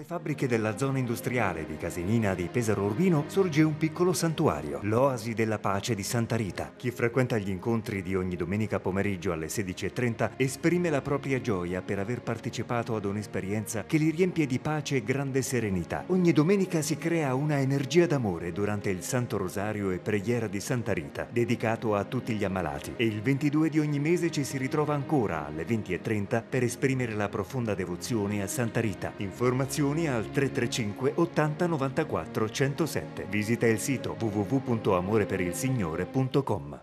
fabbriche della zona industriale di Casinina di Pesaro Urbino sorge un piccolo santuario, l'Oasi della Pace di Santa Rita. Chi frequenta gli incontri di ogni domenica pomeriggio alle 16:30 esprime la propria gioia per aver partecipato ad un'esperienza che li riempie di pace e grande serenità. Ogni domenica si crea una energia d'amore durante il Santo Rosario e Preghiera di Santa Rita, dedicato a tutti gli ammalati. E il 22 di ogni mese ci si ritrova ancora alle 20:30 per esprimere la profonda devozione a Santa Rita. Informazioni al 335 80 94 107. Visita il sito www.amoreperilsignore.com.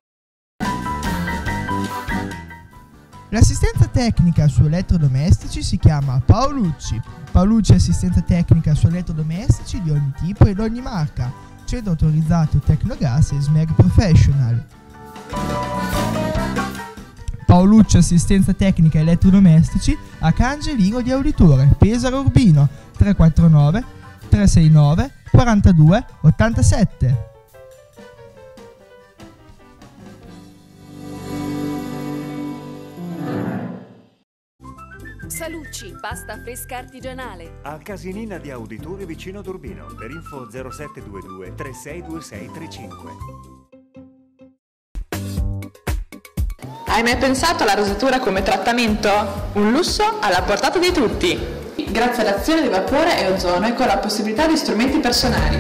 L'assistenza tecnica su elettrodomestici si chiama Paolucci. Paolucci è assistenza tecnica su elettrodomestici di ogni tipo ed ogni marca. Centro autorizzato Tecnogas e Smeg Professional. Paolucci assistenza tecnica elettrodomestici a Cangelino di Auditore, Pesaro Urbino, 349 369 42 87. Salucci, pasta fresca artigianale. A Casinina di Auditore vicino ad Urbino. Per info 0722 362635. Hai mai pensato alla rosatura come trattamento? Un lusso alla portata di tutti, grazie all'azione di vapore e ozono e con la possibilità di strumenti personali.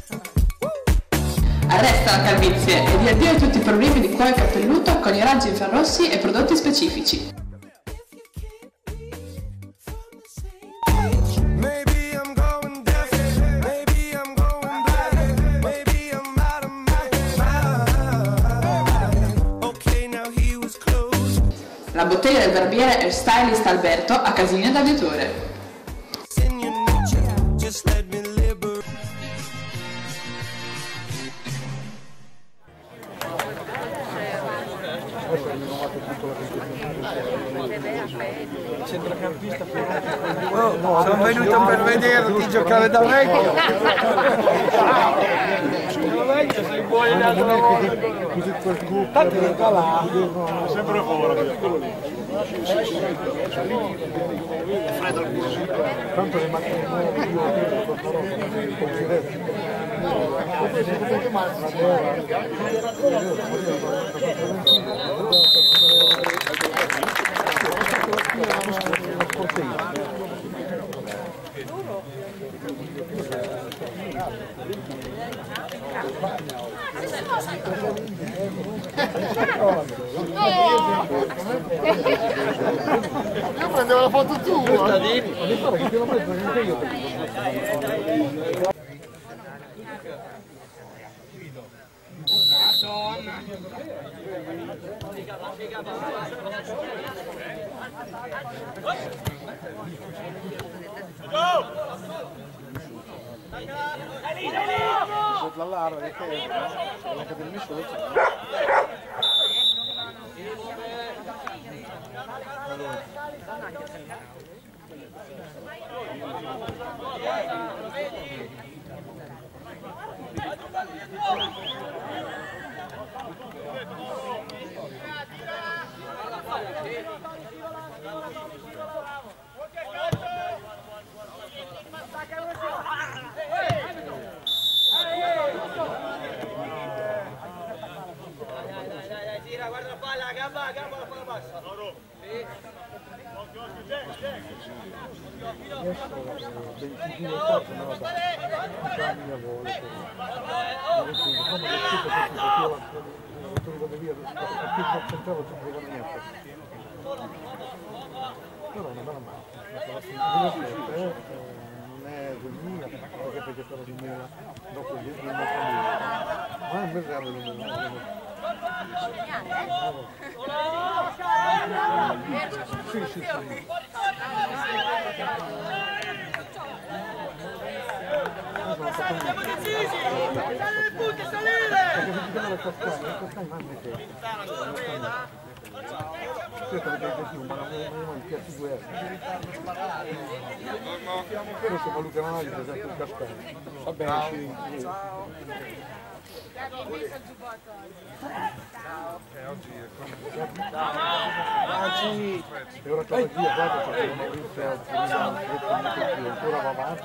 Arresta la calvizie e di addio a tutti i problemi di cuoio capelluto con i raggi infrarossi e prodotti specifici. La bottega del barbiere e stylist Alberto a Casinina d'Auditore. Oh, sono venuto per vederti giocare da vecchio. Sei buono in altro tanto non là. Sempre fuori. È freddo il culo. Tanto le macchine io prendevo la foto tua. Guarda la palla, gamba la palla bassa. Però è una bella macchina. Non è 2000, perché sarà 2000 dopo il 2000. Ma è un bel regalo 2000. Sì, sì, sì. Siamo decisi! Salire il punto, salire! Perché si chiama la Cascagna non è che... Aspetta, perché sì, ma non mi piace due adesso fa Luca Managlia, esatto, il Cascagna. Va bene, ciao. Oggi è e ora c'è la via, guarda che sono Maurizio ancora va avanti.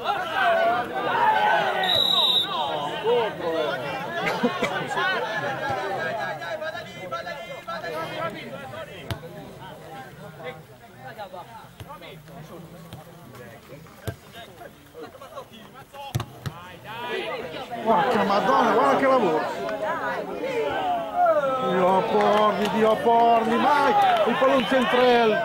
Porca Madonna, guarda che lavoro! Dio porni, mai! Il pallone centrale!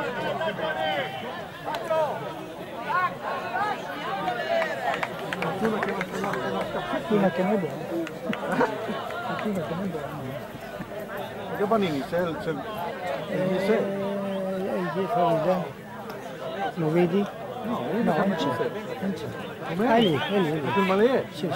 Fortuna che non dorme. Fortuna che non dorme. Che Vanini c'è il dietro lì, lo vedi? No, non c'è. Com'è? È lì. Il Malè? Sì.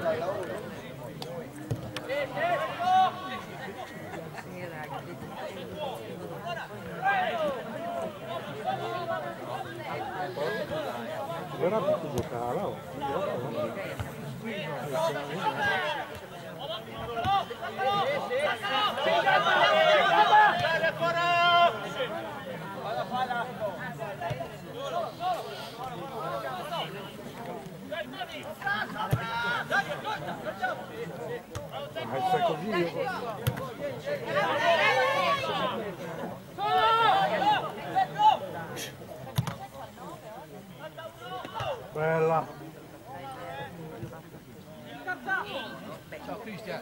Era tutto giocare, oh. Sai così io. Bella. Ciao Cristian.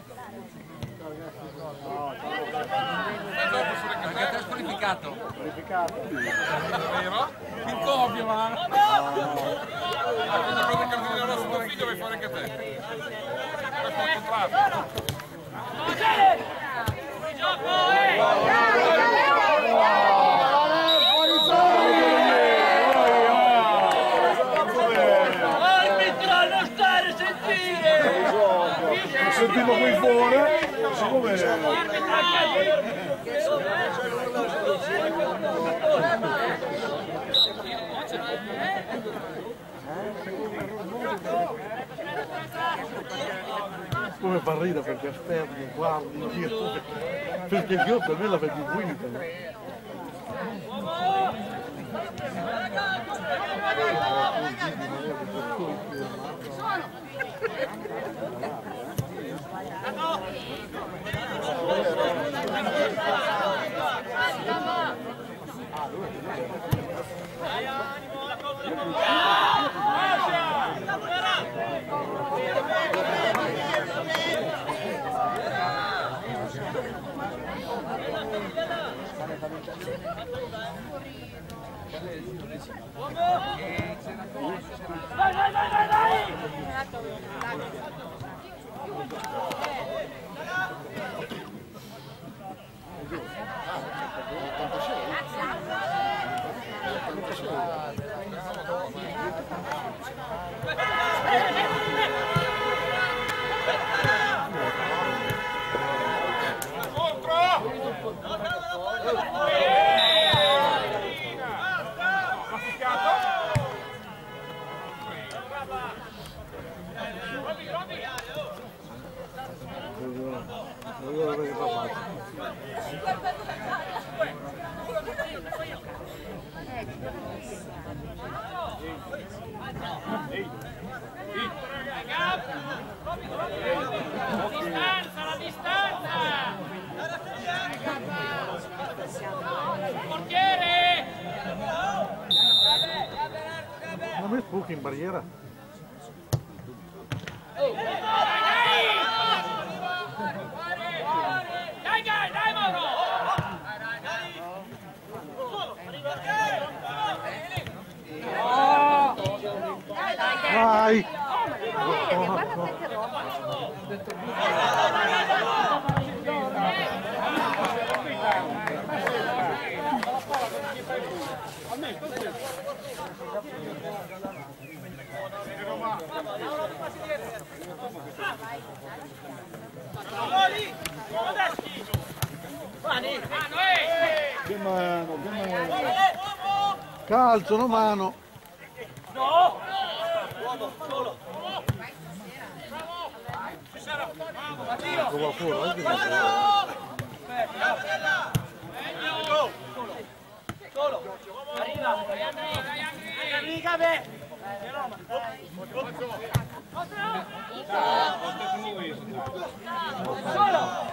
Anche a te squalificato. Vero? Il copia ma. Quando prendi il cartellino rosso tuo figlio vai fuori anche te. Questo è il contratto. Sentivo qui fuori, siccome... Come fa ridere perché asterni, guardi in giro, perché io per me la vedi guida. La distanza! Portiere! Non mi spuchi in barriera? Dai Mauro! Vai! Che mano, che mano! Calcio, no mano! No! Uomo, solo! Qua fuori, Solo! Arriva! Dai Andri! Solo!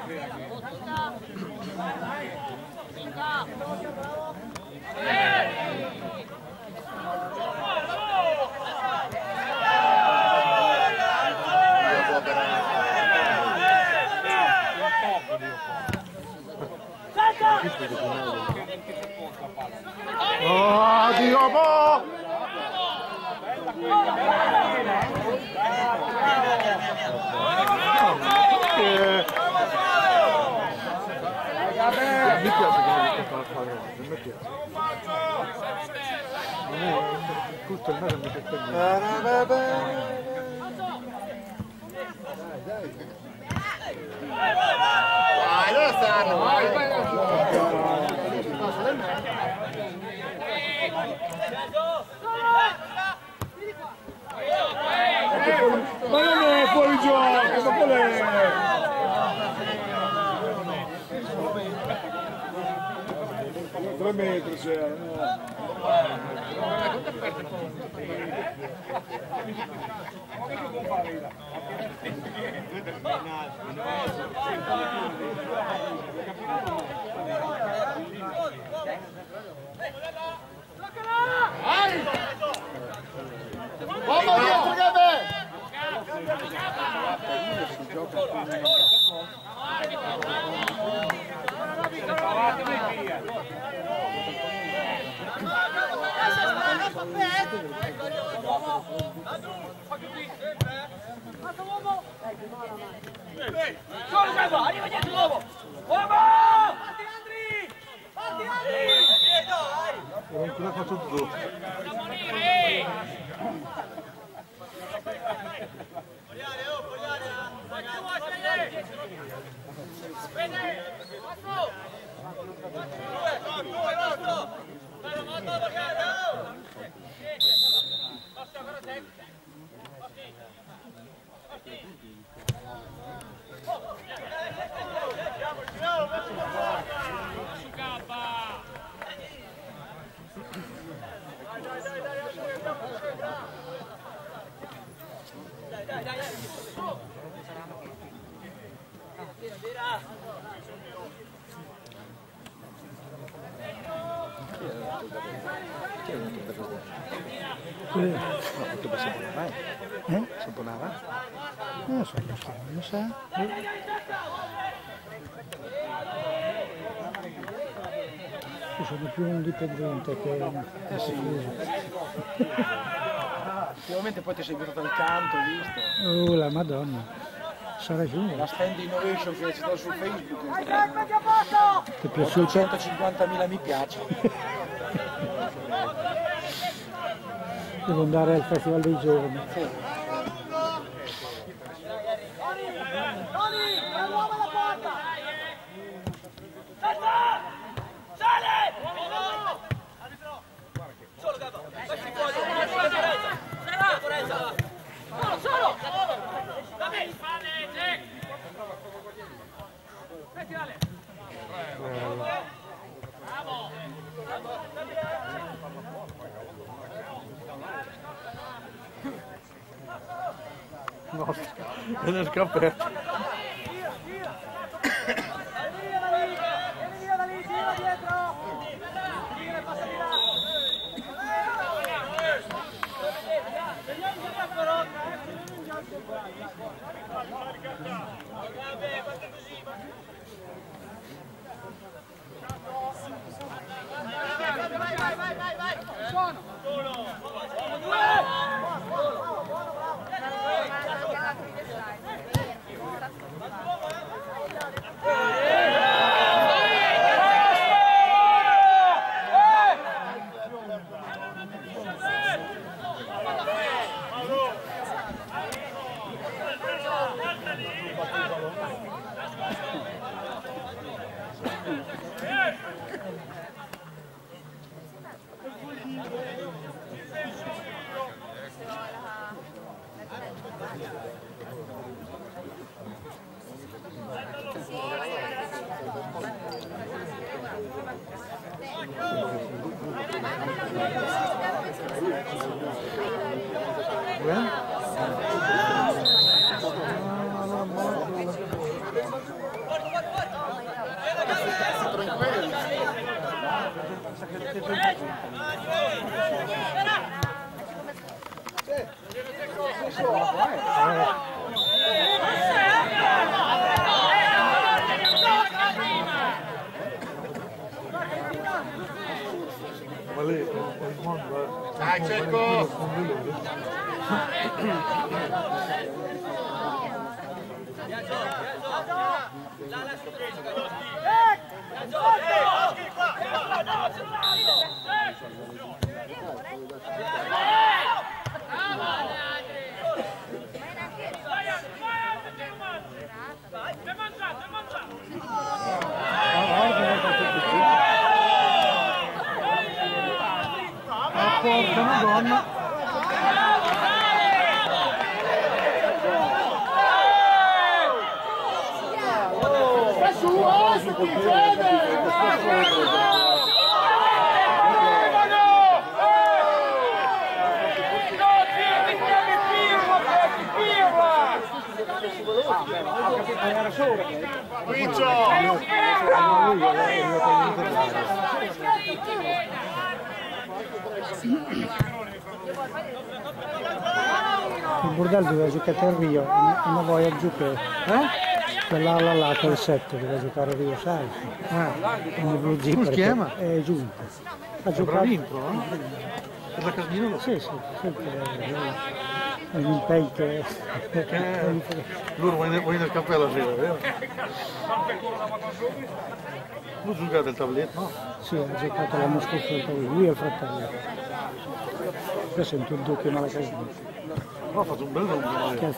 Oh, Dio, boh! Mi piace che non riesco a fare oggi, mi piace. Non è tutto il mese mi piace. Vai, dove stanno? Vai. Ma non è fuori gioco, ma qual è? 3 metri c'era, no? Arriva dietro l'uomo! Uomo! Parti Andri! Non ce la faccio più. Da morire! Saponava? Non so, non sa. Io sono più un dipendente che un Ultimamente poi ti sei venuto dal canto, visto? oh la madonna, sarà giù. La stand innovation che c'è su Facebook Ti è piaciuto? 150.000 mi piace. Devo andare al Festival dei Giovani. No, è nel campetto. Ma lì il mondo è... Dai, Cecco! Porca Madonna! Il bordello doveva giocare a Rio, non voglio giocare. Quella là col 7 doveva giocare a Rio, sai? Come Blue Jeep. Come si chiama? È giunto. Ha Avrà vinto, no? Per la Casmino lo Sì, è un impegno che... Loro vuoi nel cappello la sera, vero? Tu giocate il tabletto, no? Sì, ha giocato l'anno scorso lui e il fratello. Io sento il dubbio alla Casmino. Ma ha fatto un bel nome.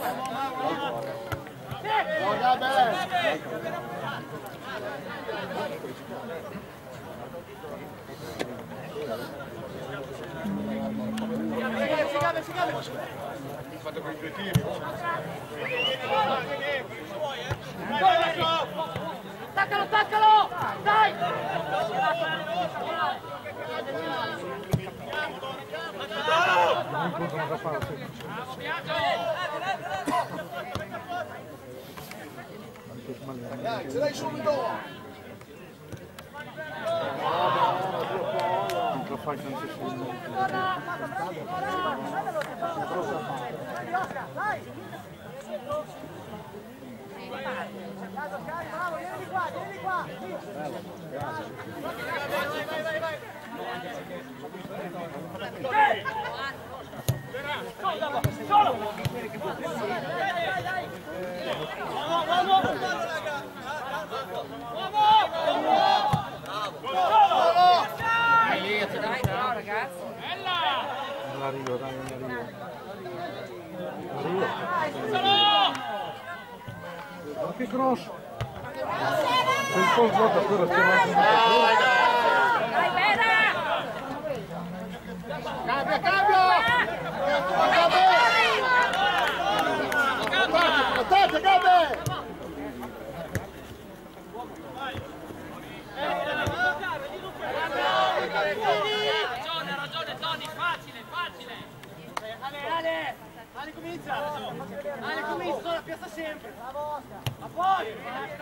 Fate quei due tiri. Attaccalo, attaccalo! Dai! Dai, ce l'hai subito! Non lo fai tantissimo. Bravo, vieni qua, vieni qua! Solo! Dai, bravo ragazzi. Non arrivo, dai, non arrivo. Ma che grosso! Quel po' svuota quello stiamo... Dai, bene! Cambia, cambia! Attaccate, Gabe! Ragione, Tony, facile! Ale comincia! Ale, piazza sempre! A poi!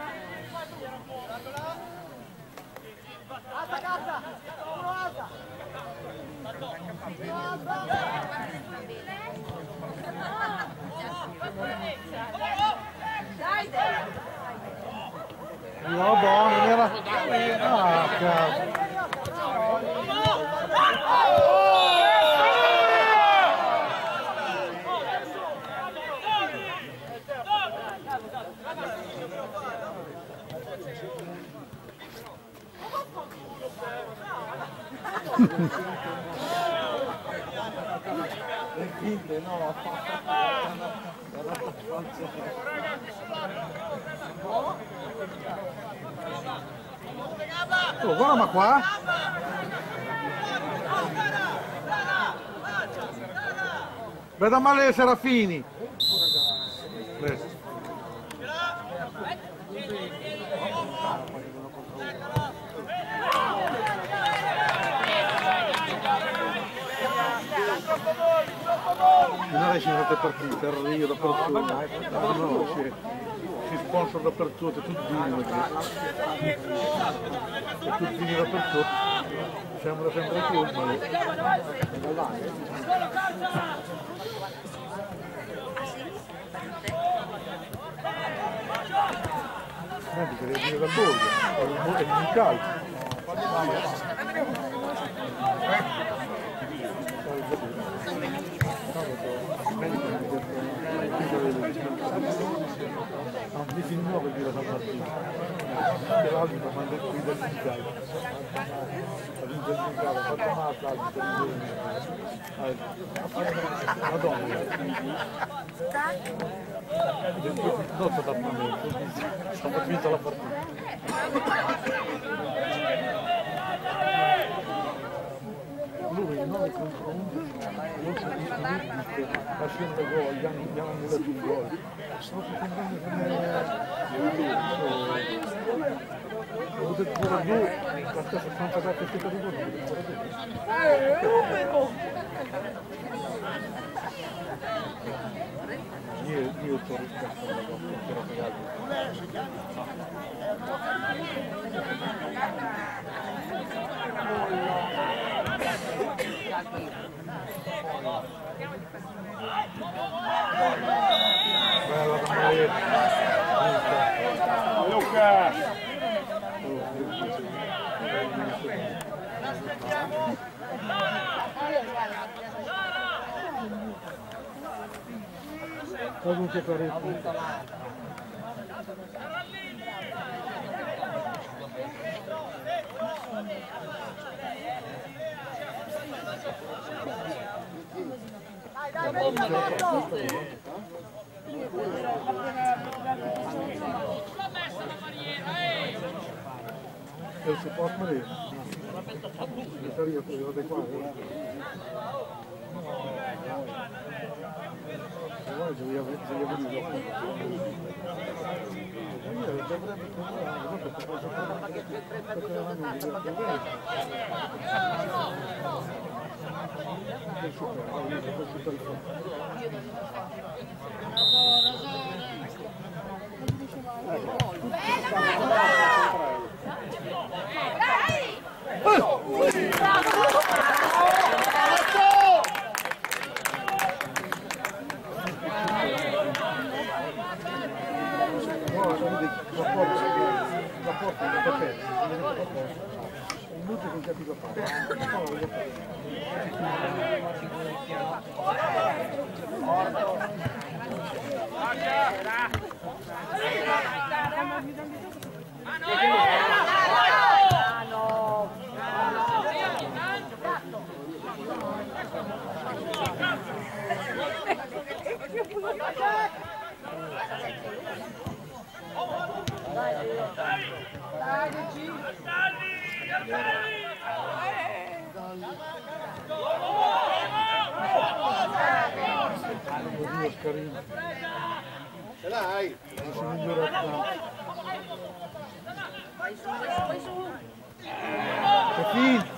Alza! Uno alza! Dai! No, buono, era... Ah, cazzo! Oh, guarda ma qua! Veda male Serafini! finale ci sono state partite, a Rio, dappertutto, si sponsor dappertutto, tutti vini e tutti vini dappertutto, siamo da sempre più. Ti devi dire dal bordo, è un calcio. Mi si muove di la Martina, che l'altro manda qui del Nicalo. All'inizio del Nicalo, fatto mazza, Madonna. Non sto tappanendo, sto finita la partita. Lui 9 contro 11, non si dice, facendo gol, gli hanno annullato il gol. Sto facendo come potete pure lui, la stessa stampa da questi categorie. Io sto rispettando bella Luca! Comunque parecchio. Il supporto lì. Io qua. Ce l'hai? Non si migliora tanto. Vai su. È finito.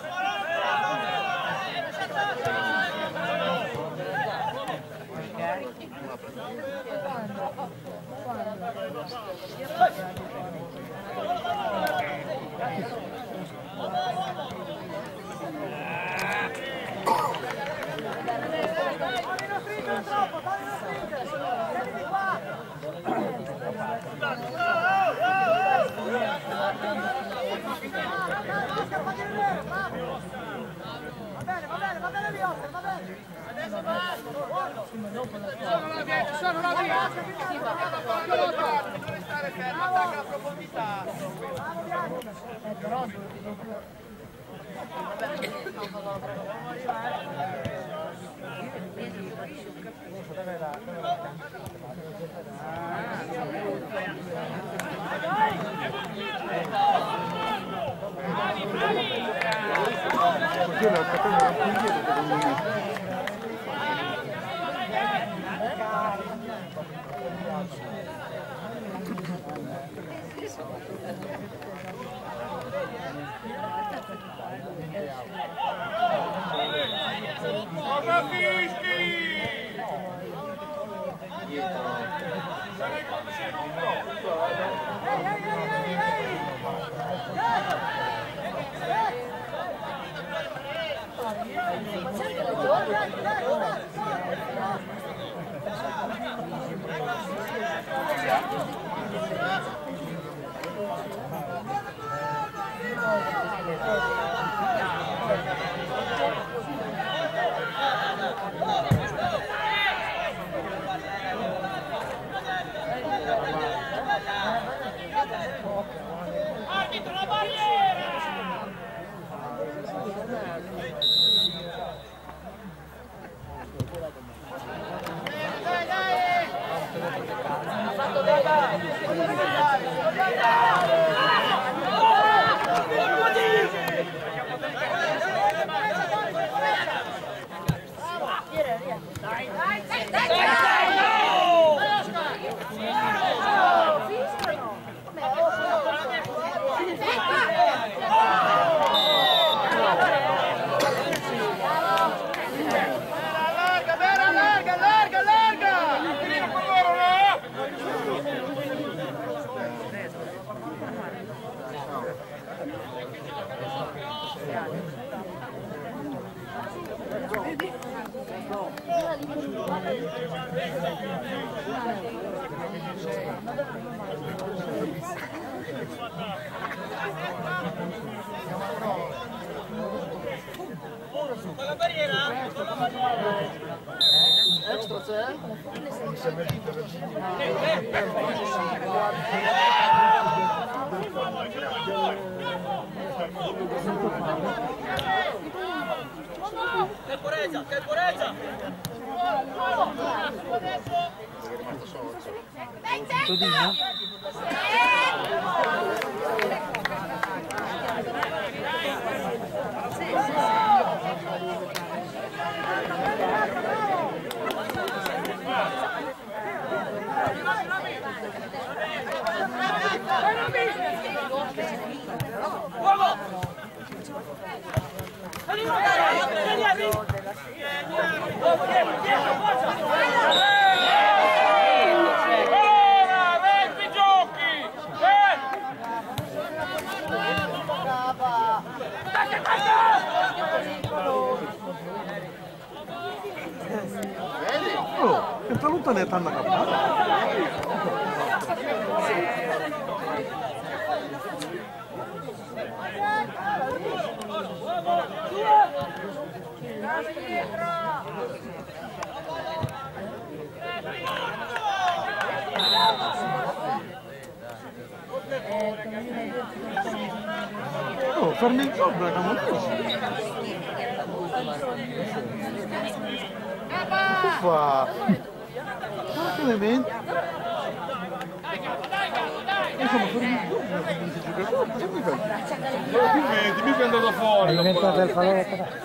Va bene lì, Oscar, va bene. Adesso basta, buono. Sono la via. Non restare fermo, attacca la profondità. Però Cosa fischi? Arbitro, la barriera! Dai, dai! Ha fatto La barriera? Extra c'è? Temporeggia, temporeggia! Oh, che lontanetta hanno capito? Oh, fermi il gioco, che fa? Che elementi? Insomma, fermi il gioco, mi prendo da fuori. È diventato il falò.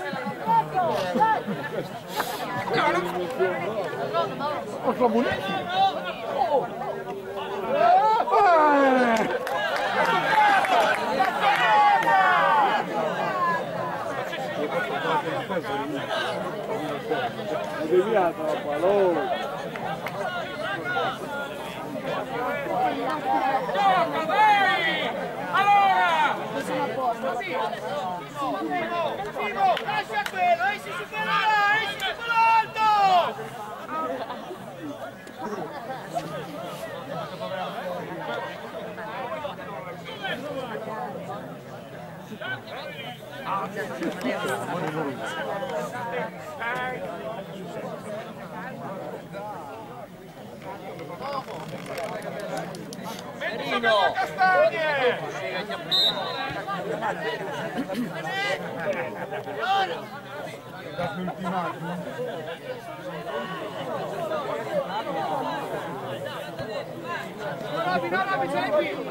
Oh, la moneta! È deviata la pallone! Gioca, vai! Allora! Figo, lascia quello, esci su quello là, esci su quello alto! Merino! Castagne! Rabi, c'è qui!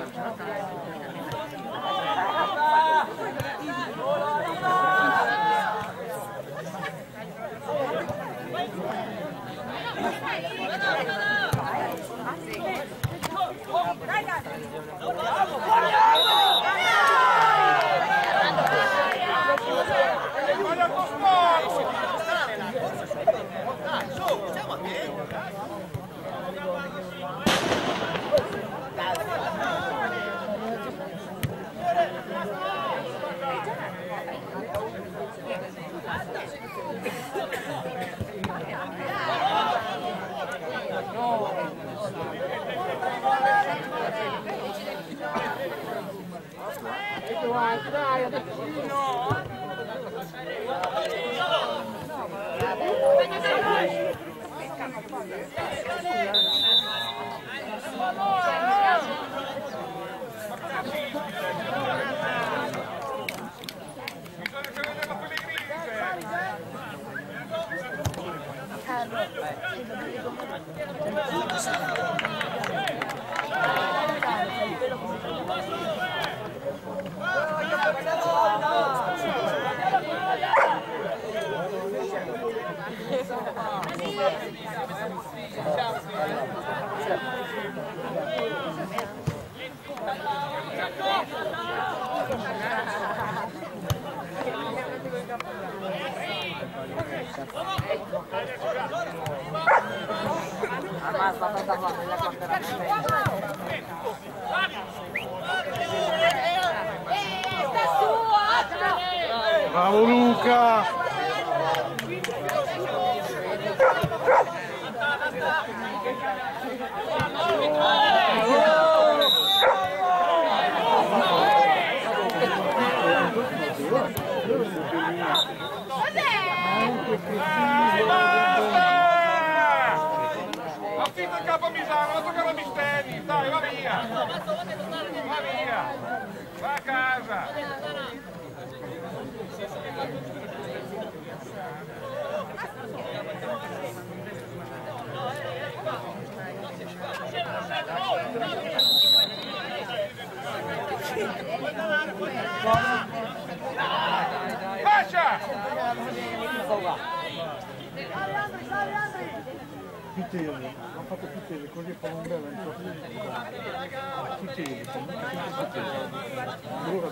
Bravo Luca! Affitto il capo a Misano, non toccare a Mistetti, dai, va via! Va via! Va a casa! Fascia! Più tele, hanno fatto più tele, così fanno un bello più tele, allora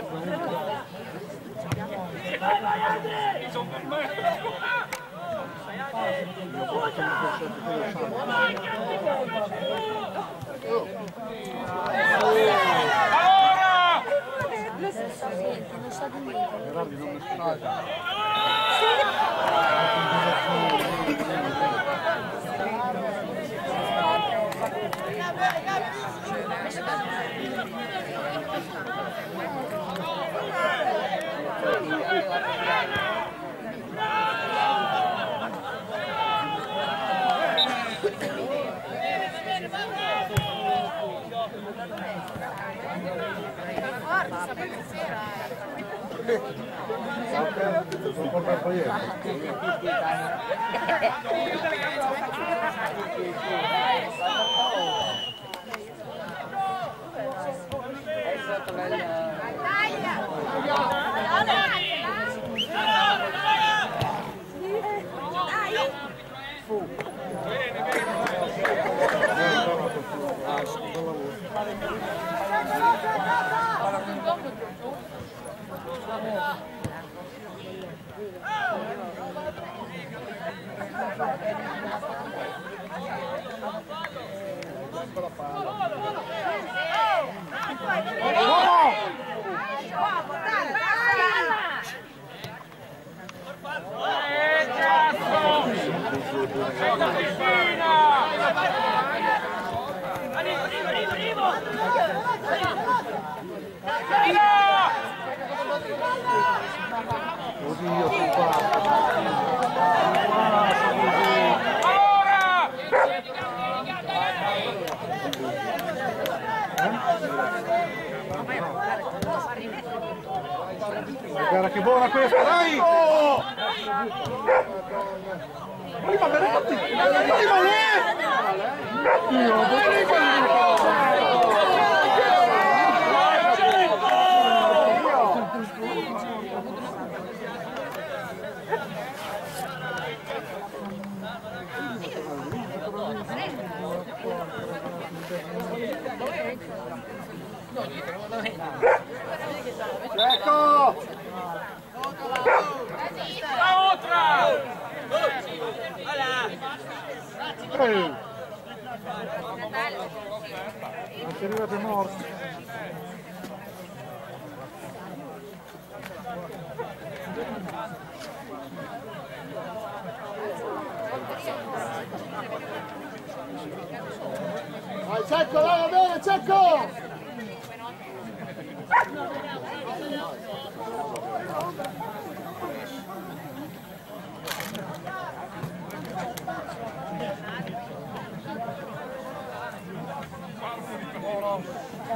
Guarda che buona questa, dai! Oh! Prima Beretti! Prima ecco! Non ci arrivate morti. Vai Cecco, vai, va bene Cecco!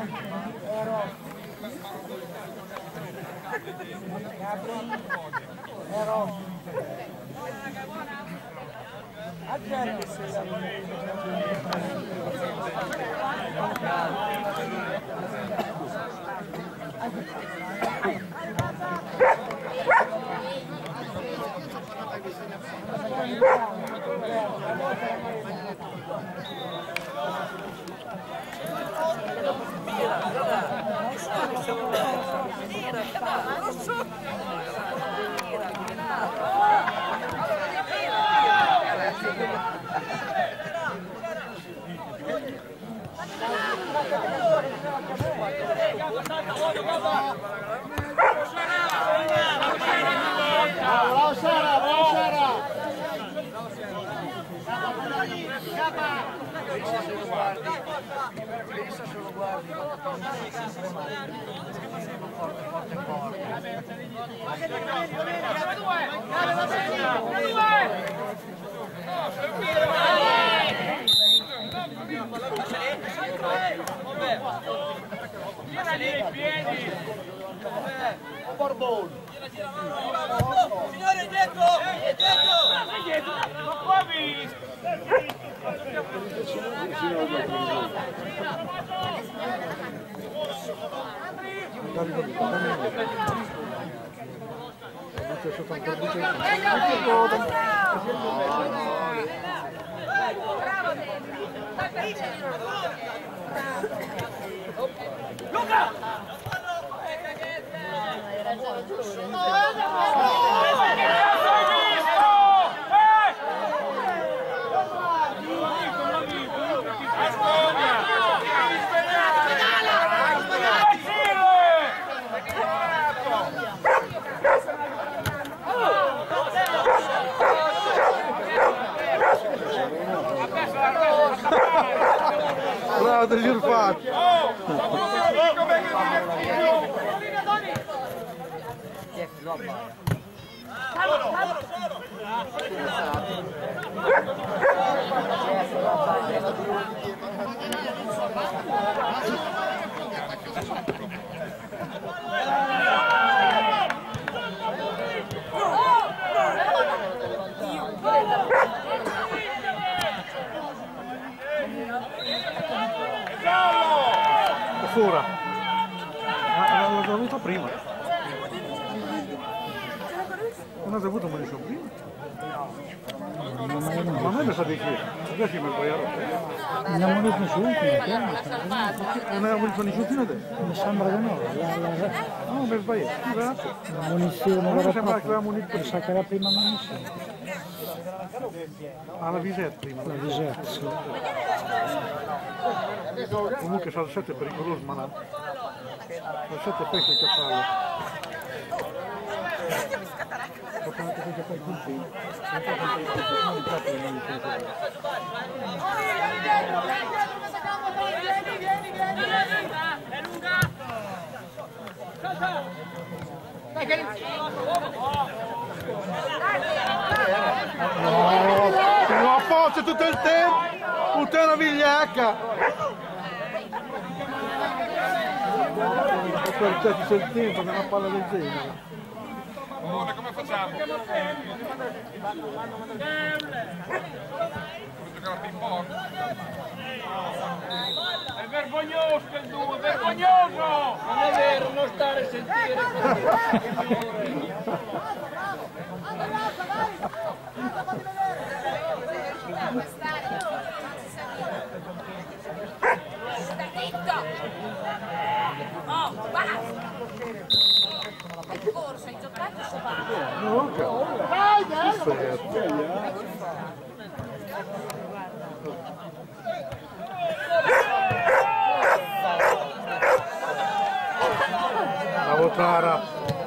Signore, dietro! Non può Luca! Bravo, te giro fatto! Fura! L'ho già avuto prima. Non hai avuto mai prima? Ma a me mi sa di che? Adesso mi sbaglierò. Non abbiamo visto nessuno, non abbiamo visto nessuno te? mi sembra di no. No, mi sbaglio. La munizione A me vera e sembra che propria. la munizione. Mi sa che era la prima munizione. La visetta prima. La visetta, sì. Comunque salsette è pericoloso, ma no. Salsette è pesce che parla. Sono a posto tutto il tempo! Puttana vigliacca! Per te c'è il tempo, che è una palla del genere. Ora come facciamo? Voglio giocare a ping pong? È vergognoso quel duo, vergognoso! Non è vero, non stare a sentire. Corso, hai giocato su La votara.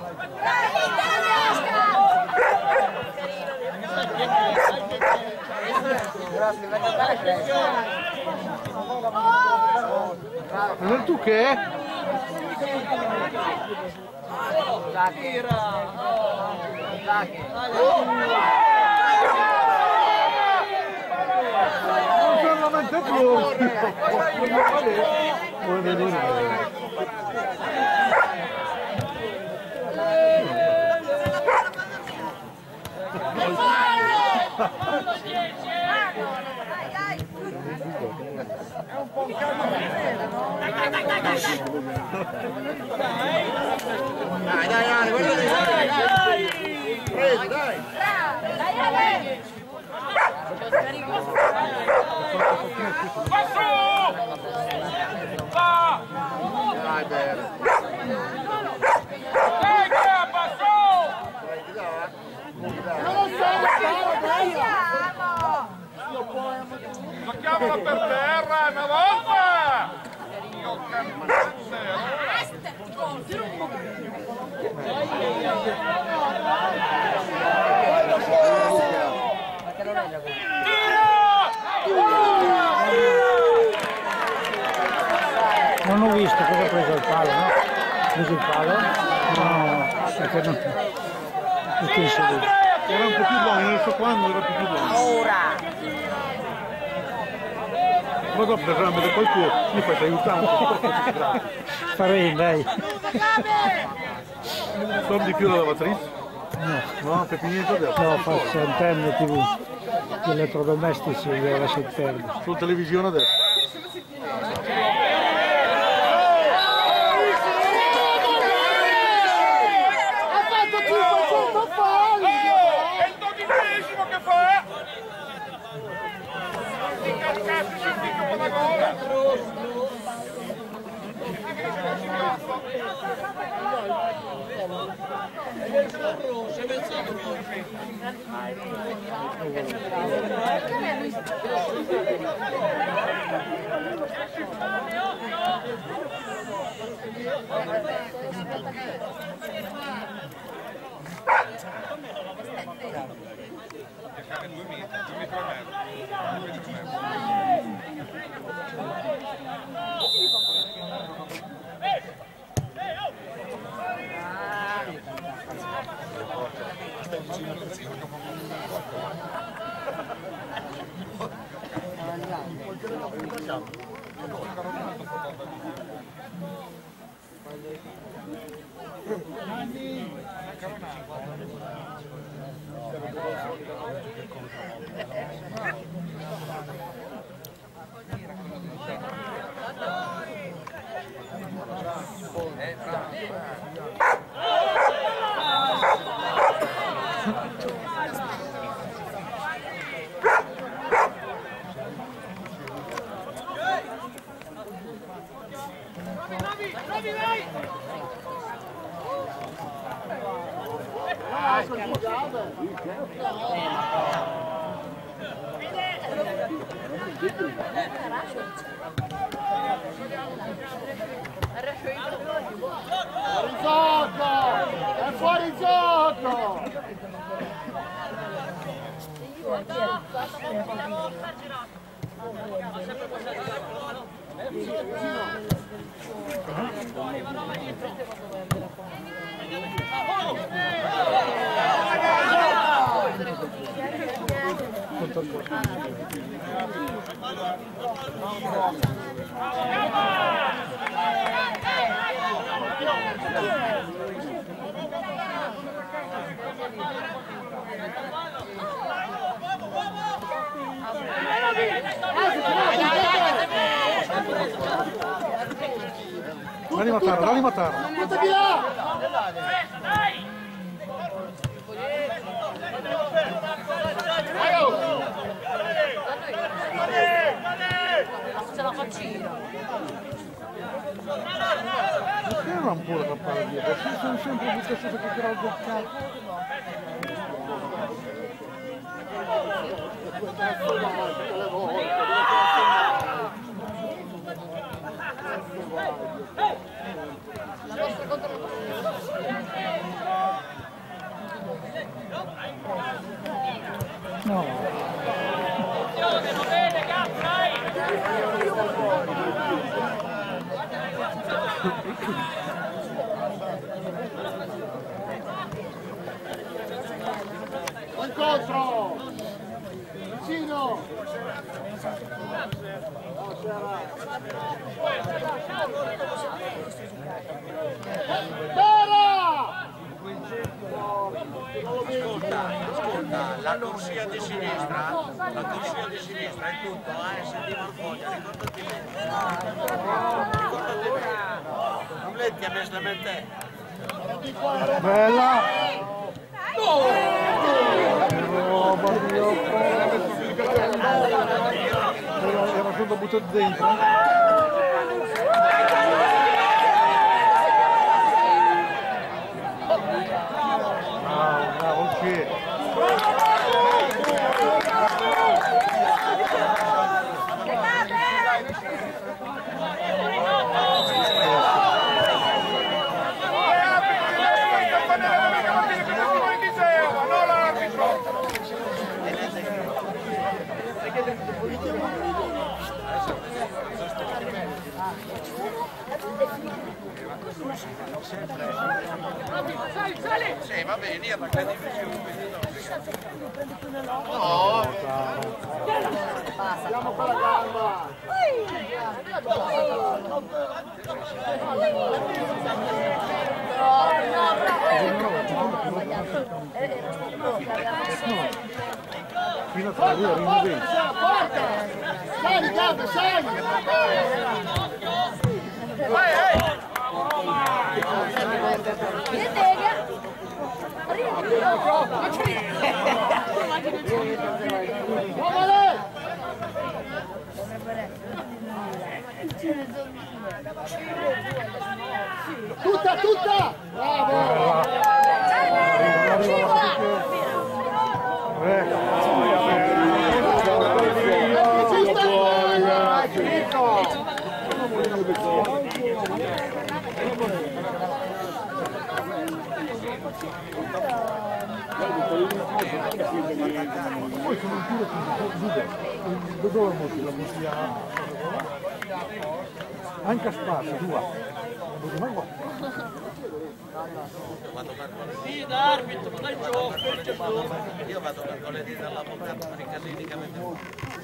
E tu che? Non sono più. puoi vedere. È un po' un caldo. Dai, guarda dai. Preso, dai. Dai. Dai, bello. Dai, grappa, su! Non lo so, dai. Giochiamola per terra, una volta! Io Non ho visto cosa ha preso il palo, no? Ha preso il palo? No, perché non... Perché si vede? Era un po' più buono, non so quando era più buono. Ora! Ma dopo per vedere qualcuno, mi fai aiutare. Farei, dai. Sono di più la lavatrice? No. No, perché niente adesso. No, faccio antenne TV. Gli elettrodomestici li lascio interne. Su televisione adesso. Ha fatto 500 falli! è il 12esimo che fa! Ti cascati sul picco con la gola! È fuori gioco! Dali matare. Ce la faccino. Perché non pure cappare dietro? Sono sempre tutte queste che tirano il cazzo. La nostra contro la No. Incontro! vicino! Ascolta, la corsia di sinistra è tutto ASD Marfoglia, ricordati bene. Non letti a me slamente. Bella! Era tutto buttato dentro. Bravo, sì. Sì, va bene, io perché No! Andiamo con la gamba! Fino a trarre rinnovare. Sali, gambe, sali! Tutta! Bravo! Poi sono dove molti la musica anche a spazio, tu va. Sì, da arbitro, dai gioco, io vado mercoledì dall'avvocato per i casini che avete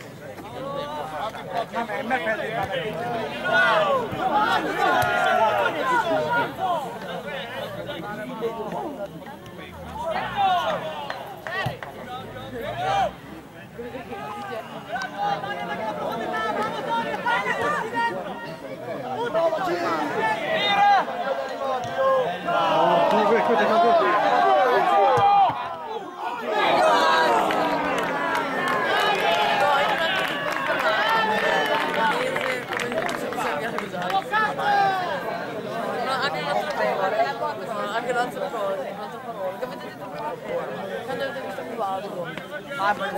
anche l'altra cosa, che avete detto quando avete visto mi vado. Ah, ma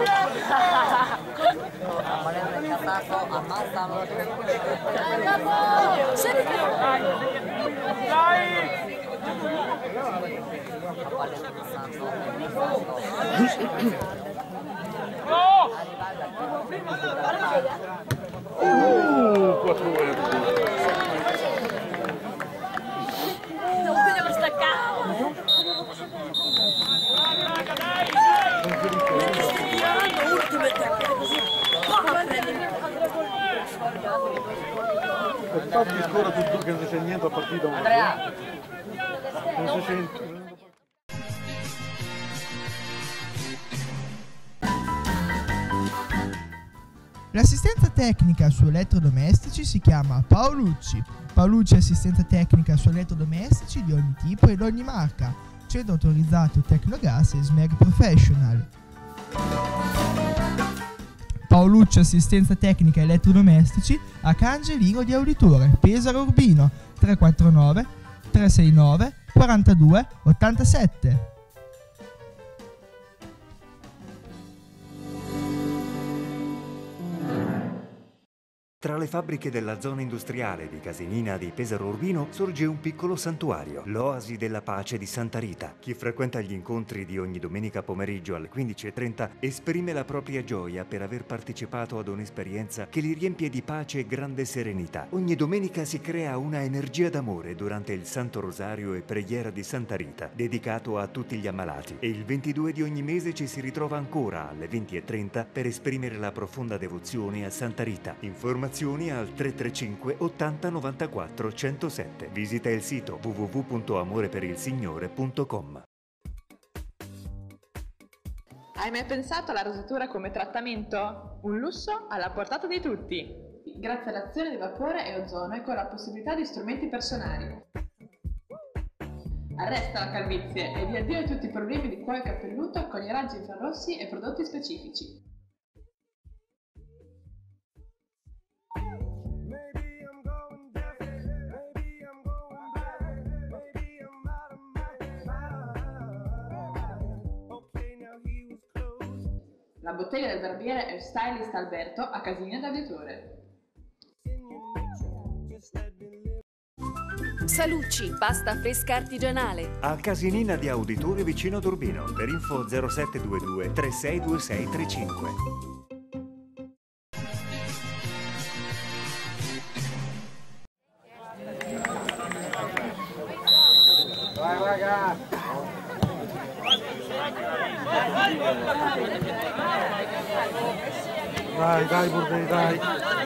l'avete casato, ammazzano. Infatti scorre tutto che non si sente niente a partita. Andrea! Non si sente. L'assistenza tecnica su elettrodomestici si chiama Paolucci. Paolucci è assistenza tecnica su elettrodomestici di ogni tipo e di ogni marca. Centro autorizzato Tecnogas e Smeg Professional. Paolucci assistenza tecnica elettrodomestici a Cangelino di Auditore, Pesaro Urbino, 349 369 42 87. Tra le fabbriche della zona industriale di Casinina di Pesaro Urbino sorge un piccolo santuario, l'Oasi della Pace di Santa Rita. Chi frequenta gli incontri di ogni domenica pomeriggio alle 15:30 esprime la propria gioia per aver partecipato ad un'esperienza che li riempie di pace e grande serenità. Ogni domenica si crea una energia d'amore durante il Santo Rosario e Preghiera di Santa Rita, dedicato a tutti gli ammalati. E il 22 di ogni mese ci si ritrova ancora alle 20:30 per esprimere la profonda devozione a Santa Rita. Informazioni al 335 80 94 107. Visita il sito www.amoreperilsignore.com. Hai mai pensato alla rosatura come trattamento? Un lusso alla portata di tutti, grazie all'azione di vapore e ozono e con la possibilità di strumenti personali. Arresta la calvizie e di addio a tutti i problemi di cuoio capelluto con i raggi infrarossi e prodotti specifici. La bottega del barbiere e stylist Alberto a Casinina d'Aviatore. Salucci, pasta fresca artigianale. A Casinina di Auditore vicino ad Urbino. Per info 0722 362635. Vai ragazzi! Dai, Burdei, dai!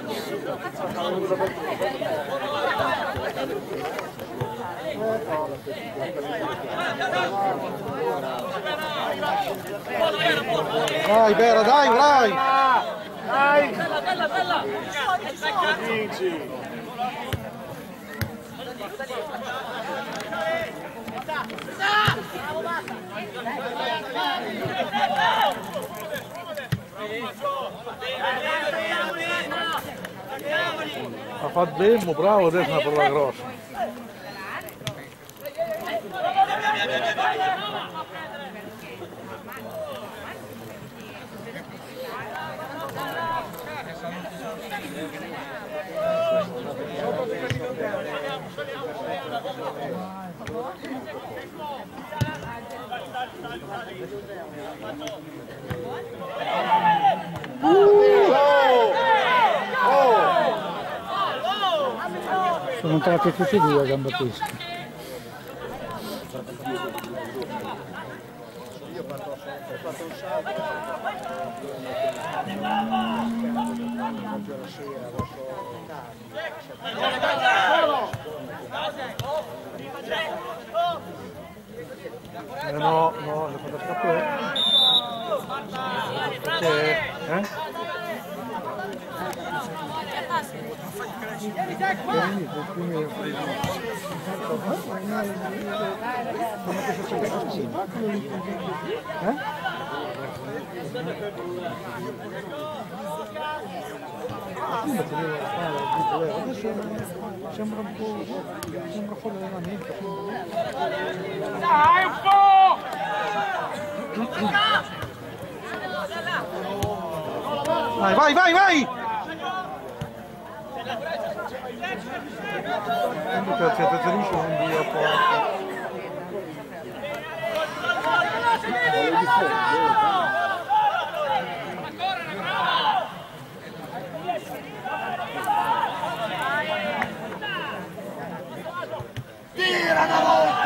Dai, Vera, dai! Dai! Bella! Vinci! Ha fatto Demmo, bravo, adesso una parola grossa. Sono entrati tutti e due a gamba pesca. Io ho fatto un salto. Oggi alla sera, adesso No, l'ho fatto scappare. Sembra un po', fuori allenamento. Dai un po'! Vai! Quando si preferisce un dio forte. Tira da volta!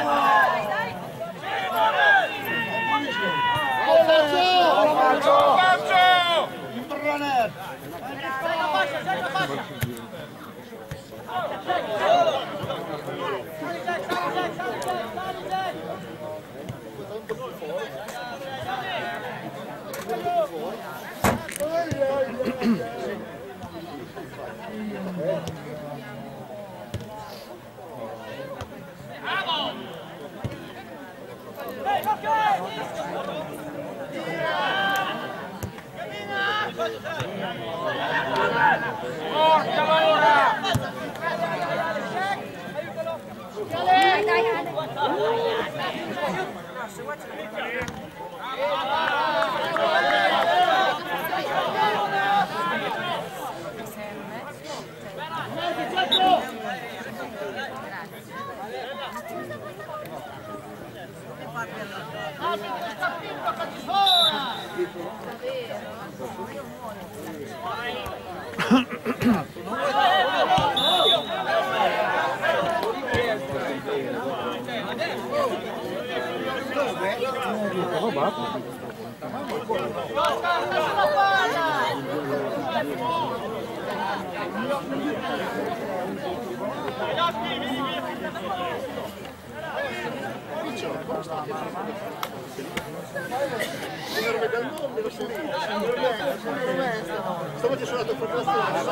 Stavolta sono andato proprio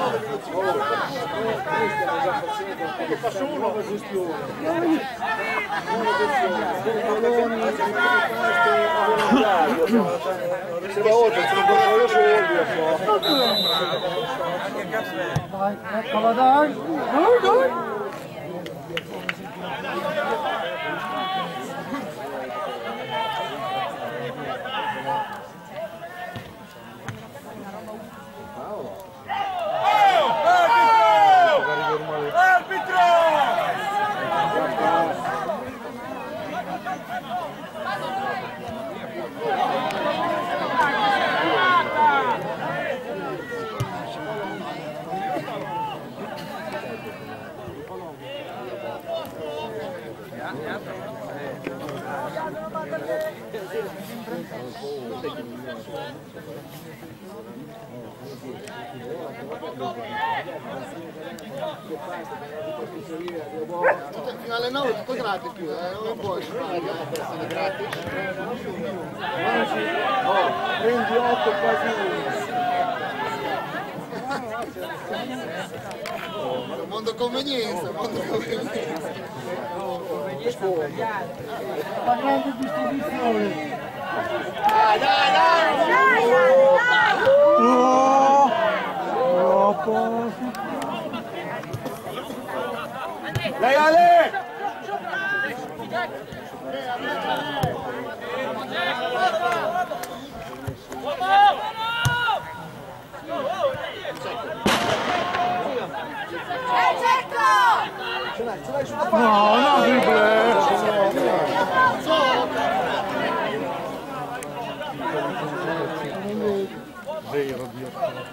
che passo uno diceva oltre, sono un po' soldi Vai, eccola dai! Dai! fino alle 9 tutto gratis più, non puoi fare gratis. Prendi 8 quasi 1. Mondo convenienza, mondo convenienza. La grande distribuzione. Dai, dai, dai! Dai, Ale! No, no, vero, Dio.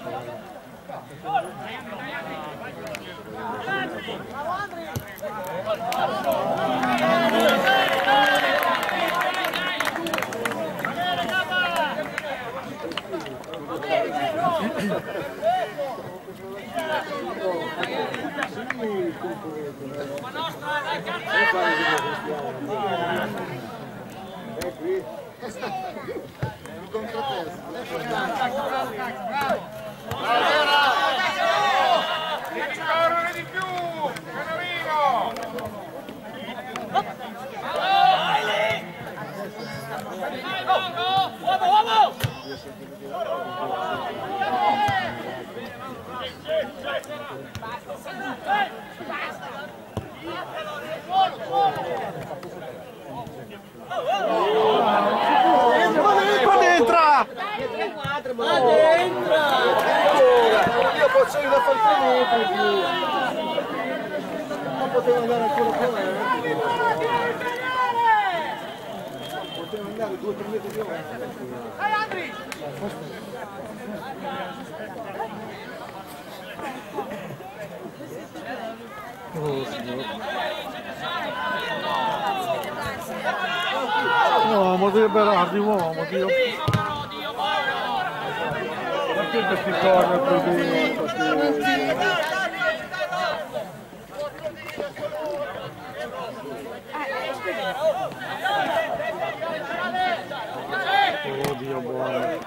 Io posso ir da fare metri più. Non potevo andare ancora più avanti. Potevo andare 2-3 metri più avanti. Dai Andri! Oh signore. Uomo, Dio Berardi, uomo, Dio. Perché questi corner così? Oh Dio buono.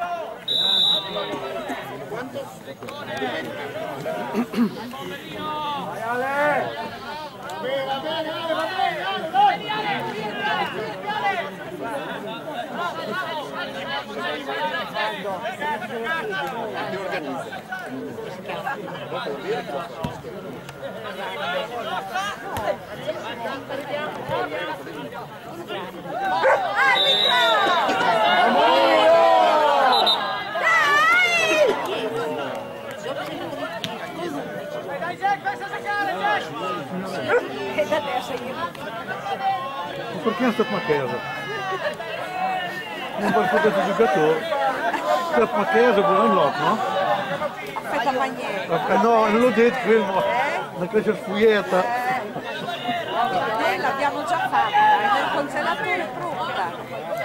Perché non sta a casa? Non va a fare il giocatore. Sta a casa con un lock, no? Affetta Magneto. No, non l'ho detto, fermo. La cresce sfuieta. L'abbiamo già fatta, è nel congelatore pronta.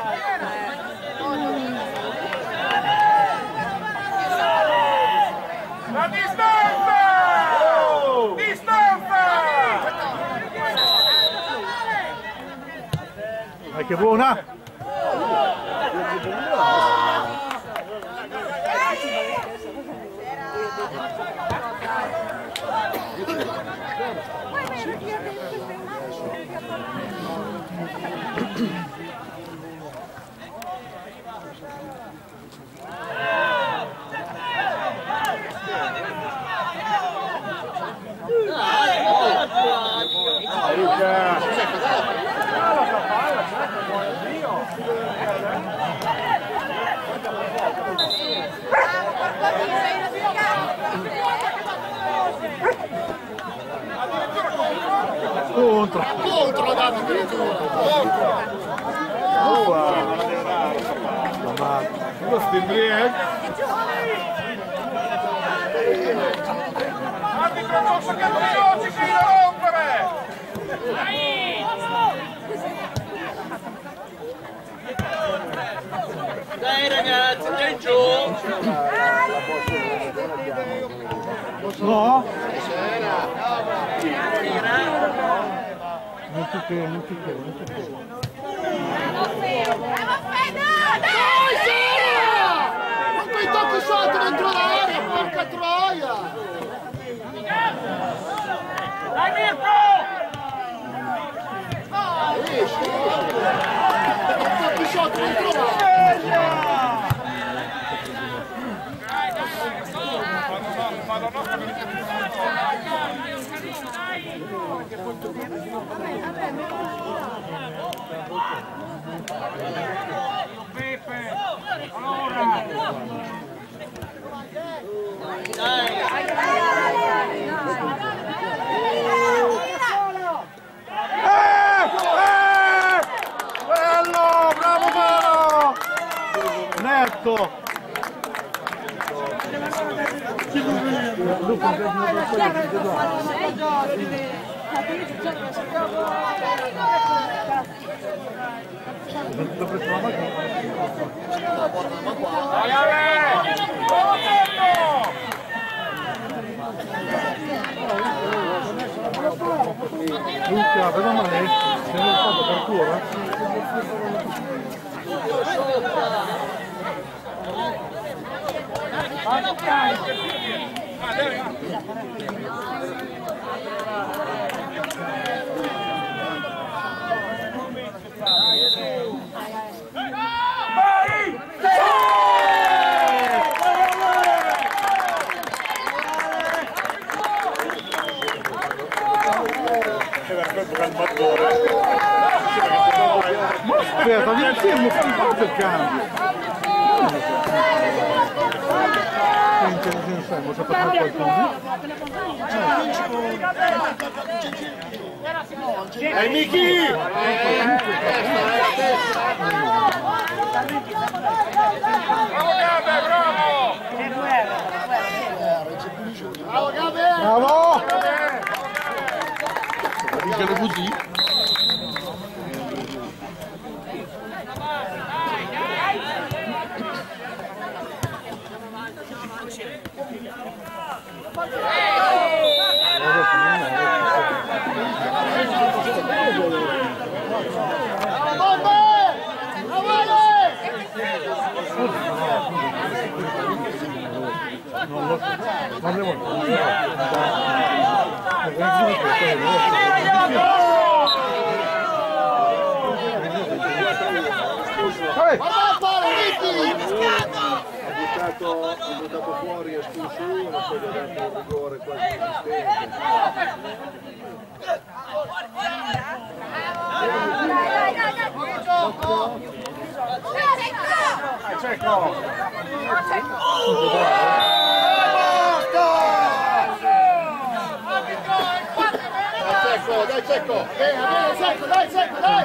La distanza! Distanza! Che buona! Contro dato addirittura. Lo stimbriek. Arbitro rosso che non ci si da rompere! Dai ragazzi, dai giù! No? Non ti credo. Dai, Sera! Ma quei tocchi sotto dentro l'area, porca troia! Dai Mirko! Esci! Tocchi sotto dentro l'area! Pepe! Allora! Bello! Bravo Mano! Netto! Vai Ale! Luca, vedo male? Se non fatto apertura? Aspetta, vieni fermo, fai il cambio. Che intelligenza è? Vuoi fare qualcosa? Ehi Miki! Bravo Gabe, bravo! Bravo Gabe! Bravo! Diccelo così. Ha buttato fuori, è espulso uno, poi gli ha dato un rigore quasi inesistente. Cecco! Dai Cecco! Bene, Cecco, dai Cecco, dai!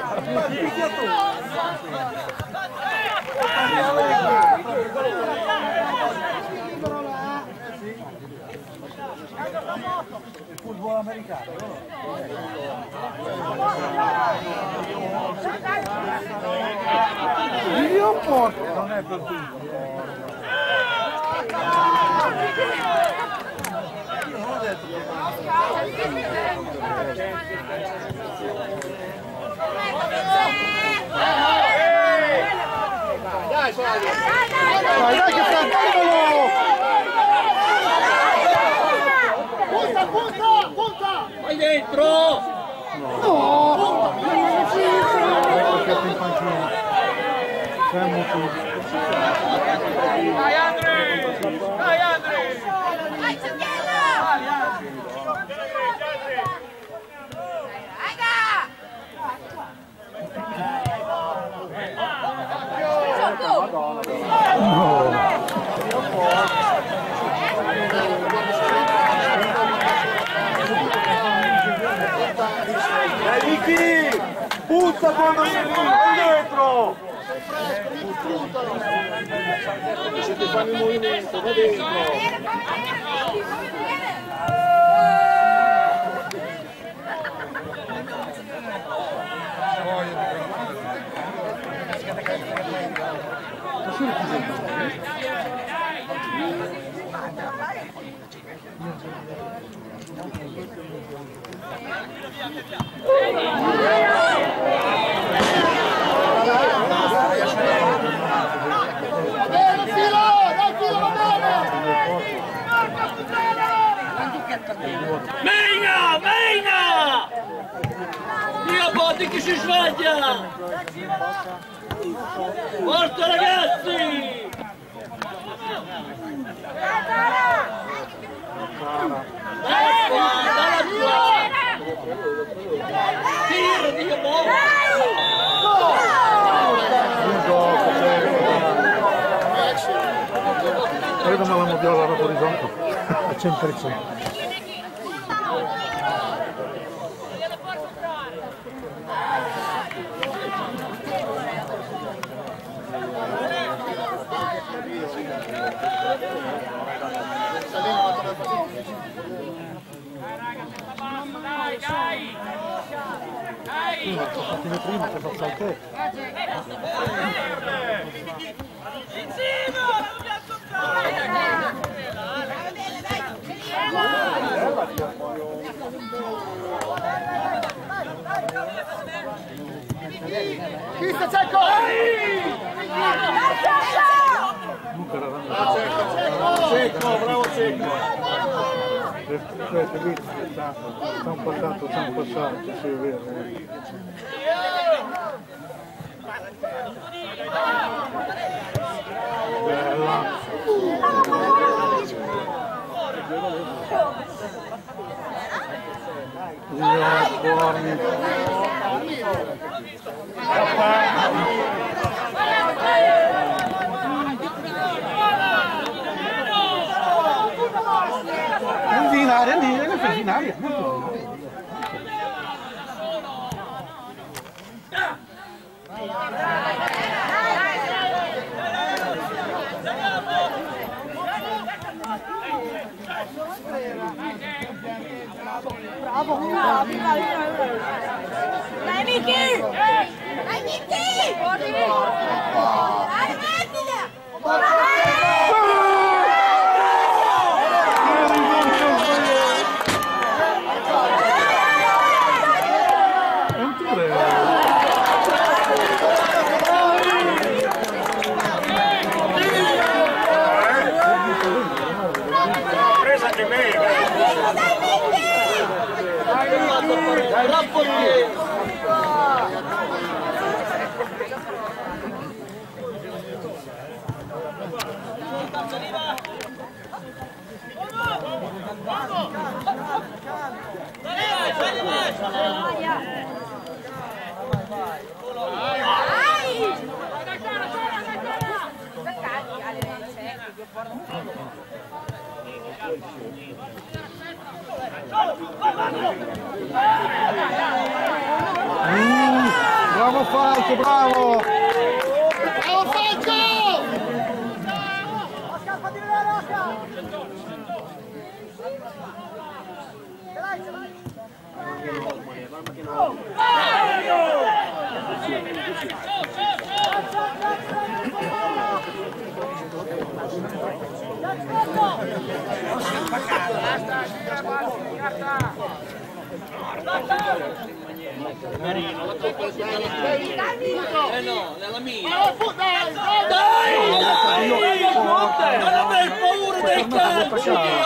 football americano. Io porto, non è per tutti. Io non ho detto che dai, dai che fratello! Punta, punta, punta! Vai dentro! No! Ecco in panchina. Fermo tutto. Dai Andri! Dai Andri! Vai Ciocchiello! Dai Vicky! Punta quando vai dentro! Se ti fanno il movimento, va dentro! Meina! Meina! Dio Botti che si sveglia! Forza ragazzi! Dalla qua! Tira Dio Botti! Credo me la moviola all'orizzonte. Al 100%. Dai, dai! Dai! Prima che faccia il te. Pista Cecco! Cecco, bravo Cecco! Questo lì c'è un passato, sì, è vero. Bella! Fuori! In aria lì, ragazzi, in aria. Bravo! Dai Miki! Dai Miki! Dai mettila! Presa anche me! Bravo Falco, bravo! Bravo Falco! Oscar, fatti vedere Oscar! Ce l'hai, ce l'hai! No, nella mia. Dai! Non aver paura dei calci!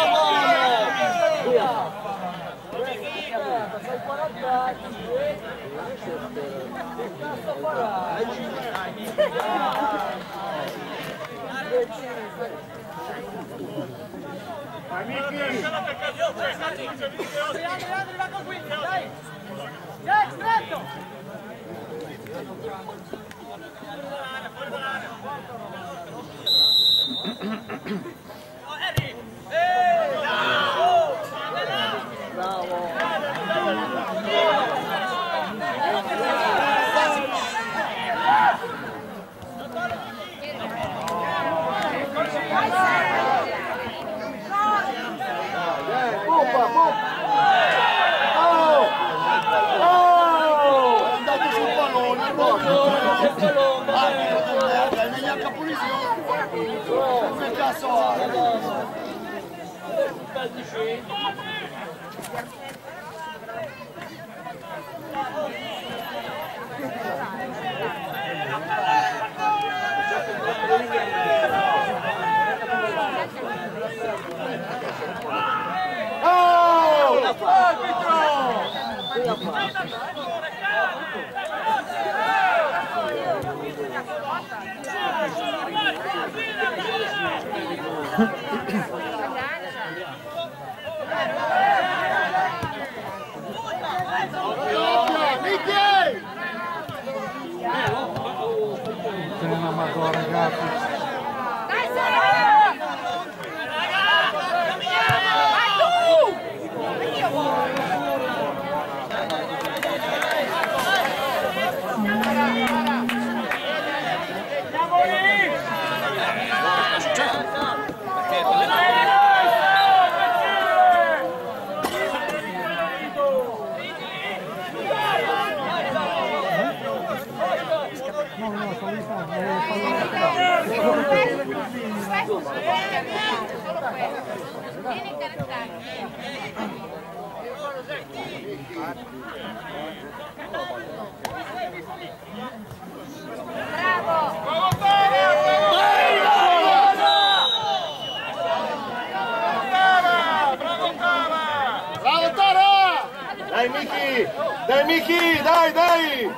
Dai Miki, dai, dai!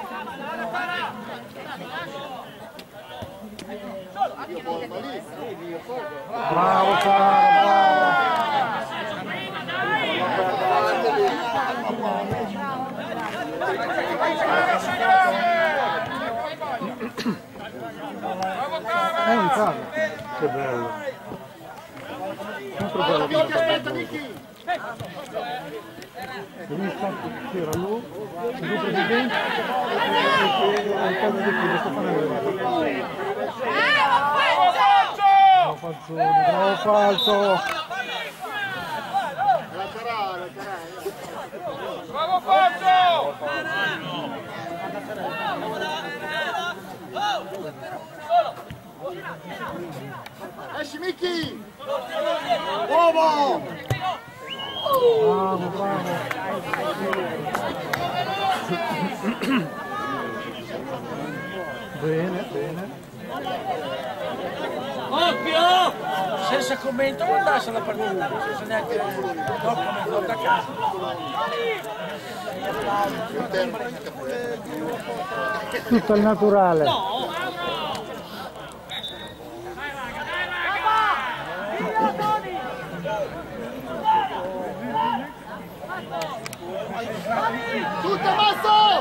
Bravo Sara, bravo! Che bello! Sempre bello! Miki, aspetta Miki! C'era lui, il presidente e il caso di qui, sto fanando bravo falso! Bravo Falso! Esci Miki! Uomo! Bravo, bravo! Bene, bene. Occhio! Senza commento guardasse la partita, senza neanche dopo mezz'ora a casa. Tutto al naturale. No! Tutto basso!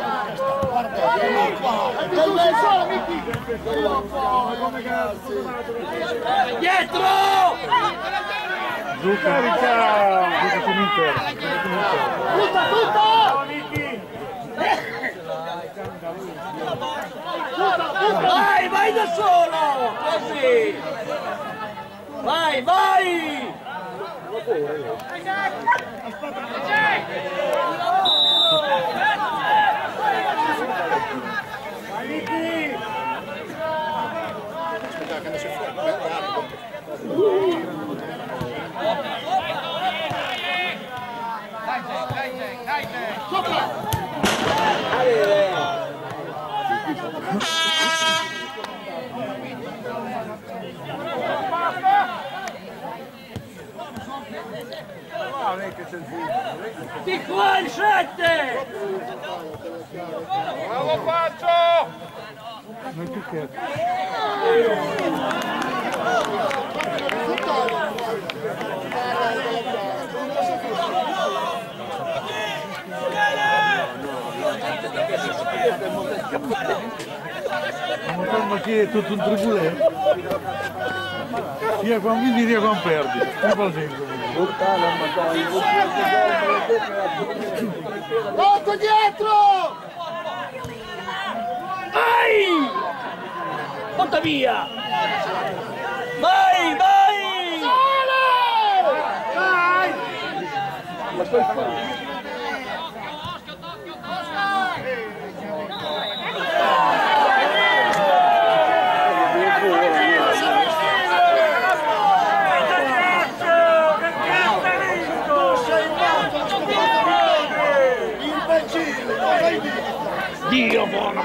Hai bisogno di solo, Miki! Dietro! Giù carica! Giù con Inter! Tutta, tutta! Vai, vai da solo! Così! Vai, vai! quando sei fuori, vabbè, dai, sopra! Di qua il 7! Non lo faccio! Non ti chiedo. Ma che è tutto un tribulè? Sia quando vinci sia quando perdi. Rocco dietro! Vai! Porta via! Vai, vai! Vai! Dio buono!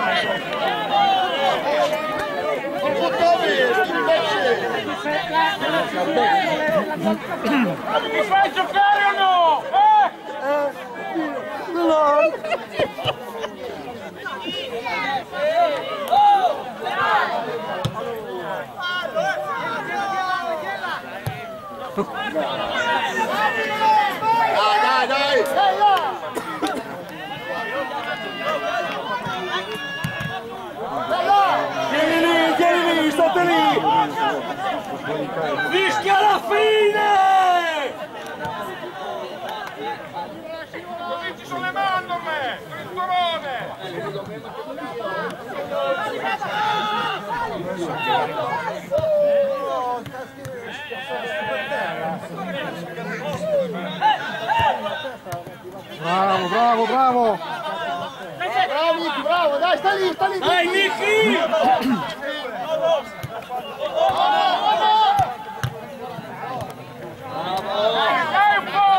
Mi fai giocare o no? Dai! Tieni lì, state lì! Fischia la fine! Cominci sulle mani a me! Tristorone! Bravo, bravo, bravo! Bravo Nicky, bravo, dai, sta lì! Dai Nicky! Dai un po'!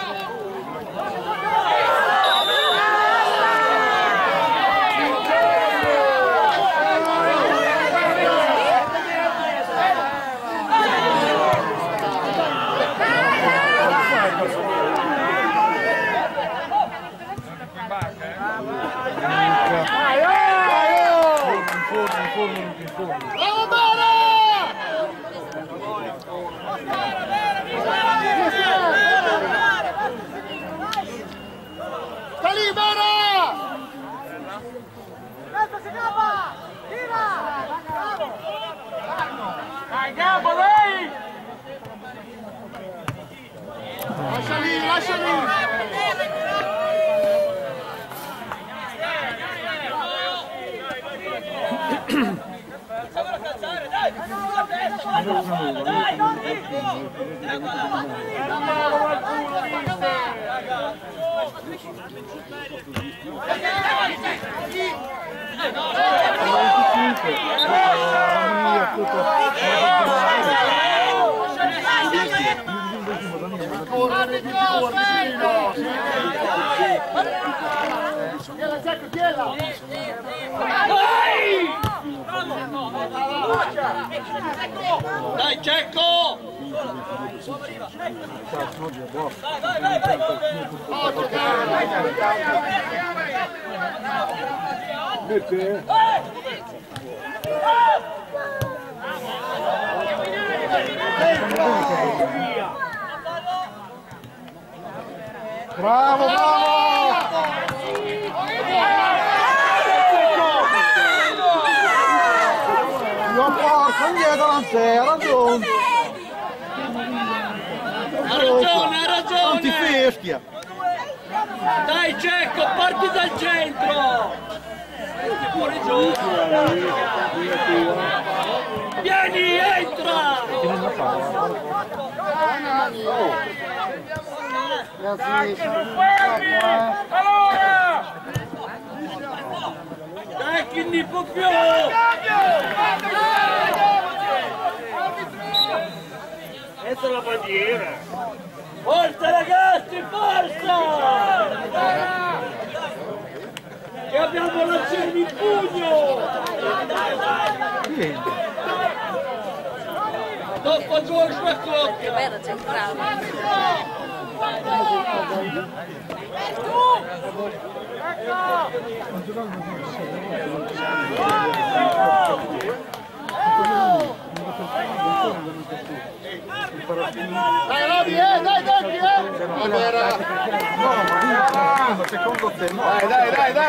Bravo Bara! Sta lì Bara! Dai Gabbo, dai! Lascia lì! Dai Cecco! Bravo, non porco, indietro non c'è, ha ragione. Ha ragione! Non ti fischia. Dai Cecco, parti dal centro! Fuori giù! Vieni, entra! Allora! Dai, chi ne può più! Questa è la bandiera! Forza ragazzi, forza! Che abbiamo l'azione in pugno! Dopo giù sulla coppia! Bella, c'è bravo! Dai Roby, dai, No, secondo te no. Dai!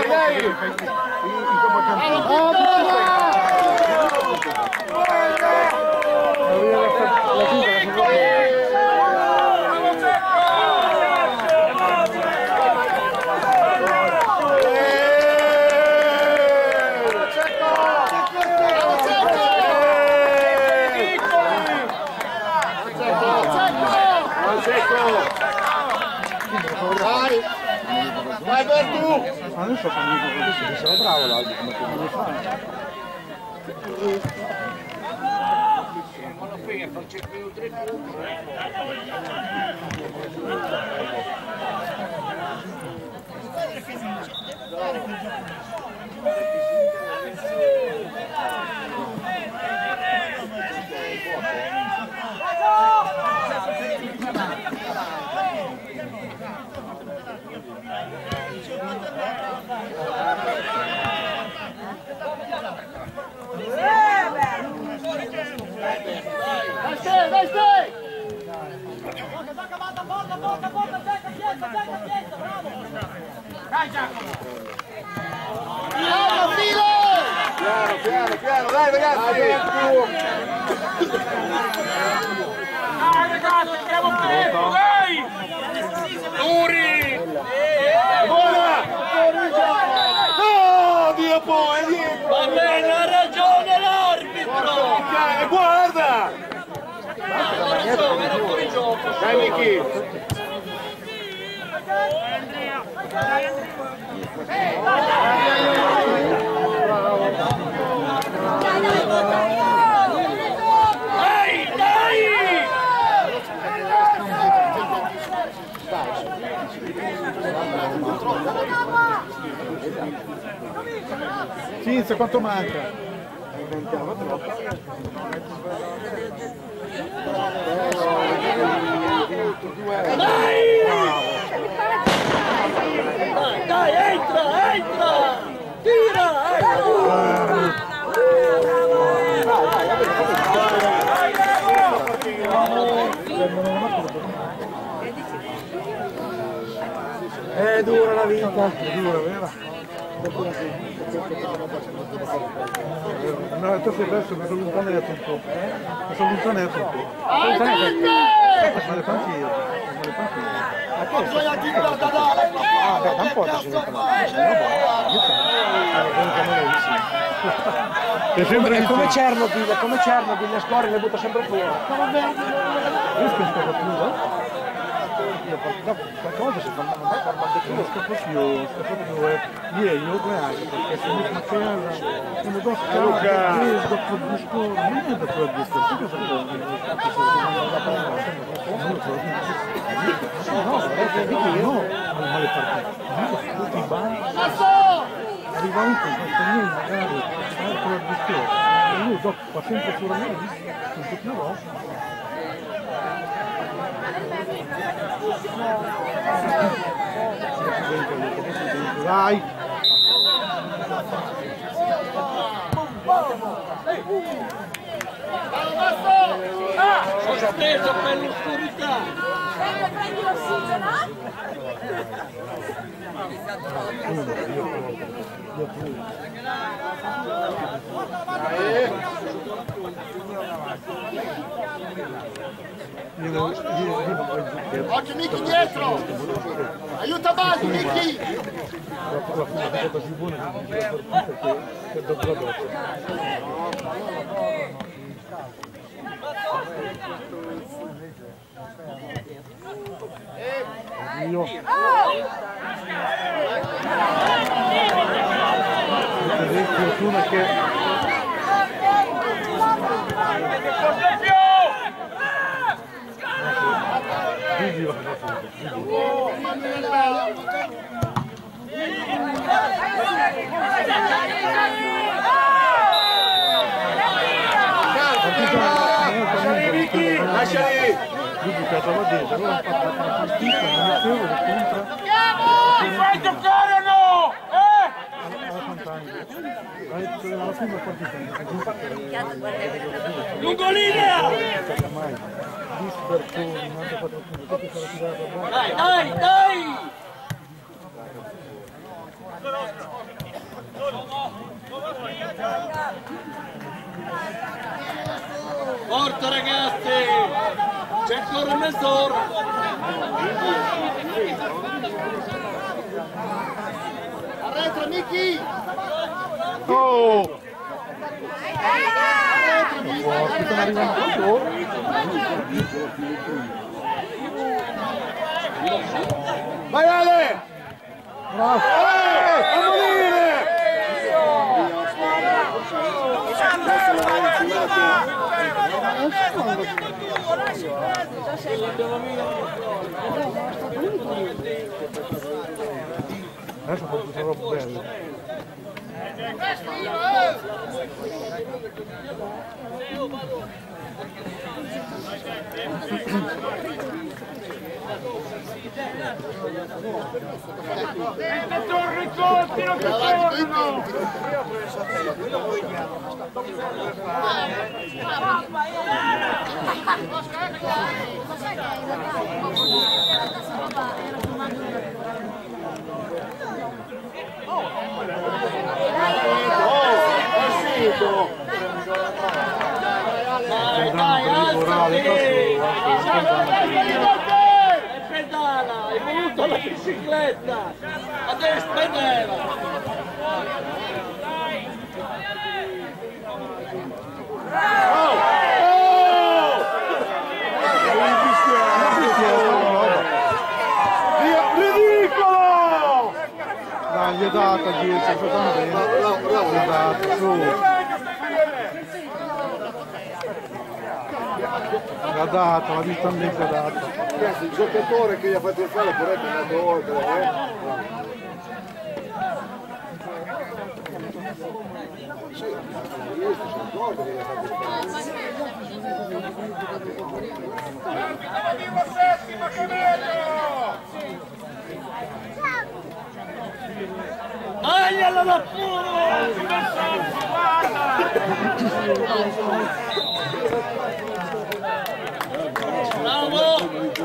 Vai per tu! Ma non so se sarà bravo l'altro come devi fare. Dai, stai! Dai Giacomo! Piano, dai ragazzi! Dai ragazzi, siamo preso, dai! Duri! Buona! No, Dio poi, Dio! Va bene, ha ragione l'arbitro! Guarda! Dai Michi! Cinzia, quanto manca? Dai, entra! Tira! È dura la vita, è dura, vero? No, tu sei perso, mi sono allontanato un po'. Mi sono allontanato un po'. Ma le panchine. Da un po' ti sei allontanato. È come Chernobyl, le scorie le butta sempre fuori. Qualche volta si fa io scappo ieri, io 2 anni, perché se mi faceva come do scappo, dopo 2 scuole, non è dopo la distanza, cosa no, non male partito, tutti i banchi, arriva un po' magari, per la distanza, e lui dopo fa sempre sulla mia vista, non tutti i vostri. Vai! Sono steso per l'oscurità! Prendi l'ossigeno? Occhio Miki dietro! Aiuta Baldi, Miki! La cosa più buona di questa partita che dopo la doccia. Io fortuna che Vedi la partita. Lasciali! Giudicato là dentro, allora hanno fatto la partita, non amichevole contro... Fai giocare o no? Alla Fantasma. Alla prima partita, Lungolinea! mai. Dispertoni, non hanno fatto tutto, tutti sono tirato a Dai, dai, dai! Forza ragazzi! C'è ancora mezz'ora! Arretra, Miki! Oh! Forti stanno arrivando tutto. Vai Ale! Bravo! A morire! Adesso fa tutto roba bello. Torri colpino che tornano! Dai, dai, pedala, è venuto la bicicletta, adesso pedala. Ridicolo! Dai, gli è data 10, sto bene. Gli è data, su. L'ha data, l'ha vista lì che ha dato. Ragazzi, il giocatore che gli ha fatto fare però è andato oltre, Sì, io sono d'accordo che gli ha fatto fare. Andiamo vivo settima, che meglio! Taglialo da puro! Bravo!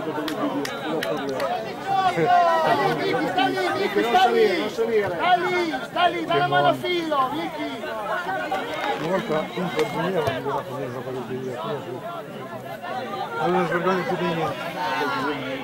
Sta lì, dai la mano a filo, Vicky! Una volta un po' di mia non mi finire la palleggia. Allora svergogno più di niente.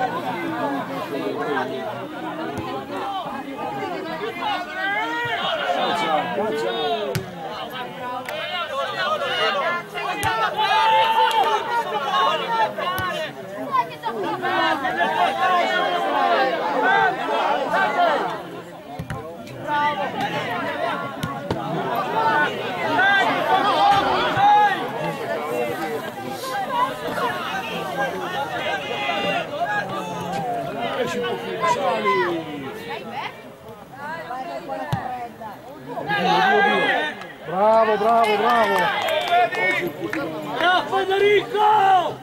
Bravo, bravo, bravo! Bravo Federico!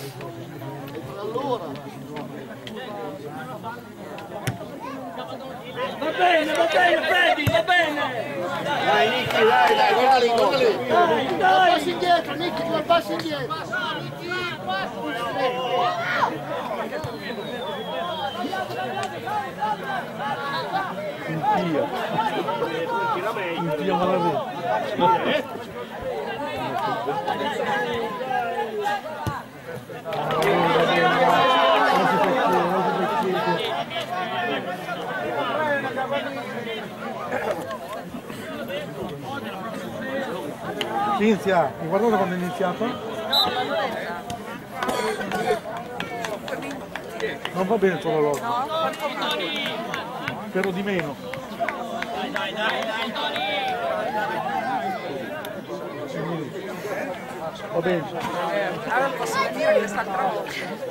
Va bene, Freddy, va bene! Dai, Nicky, dai, guarda lì, guarda lì! Dai, dai! Passi indietro, Nicky, due passi indietro! Impia Malavè. Cinzia, hai guardato quando è iniziato? Non va bene il tuo orologio. Spero di meno. Va bene. Allora posso dire quest'altra volta.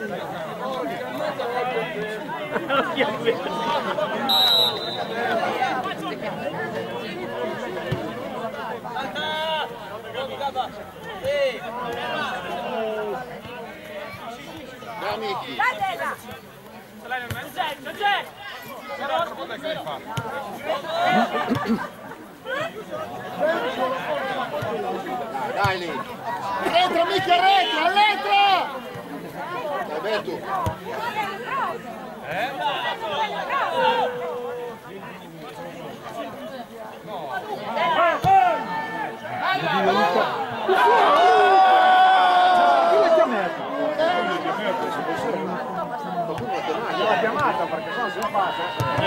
Dai lì! Retro, mica retro, all'etro! Dai Beto! L'ha chiamata perché sennò si passa.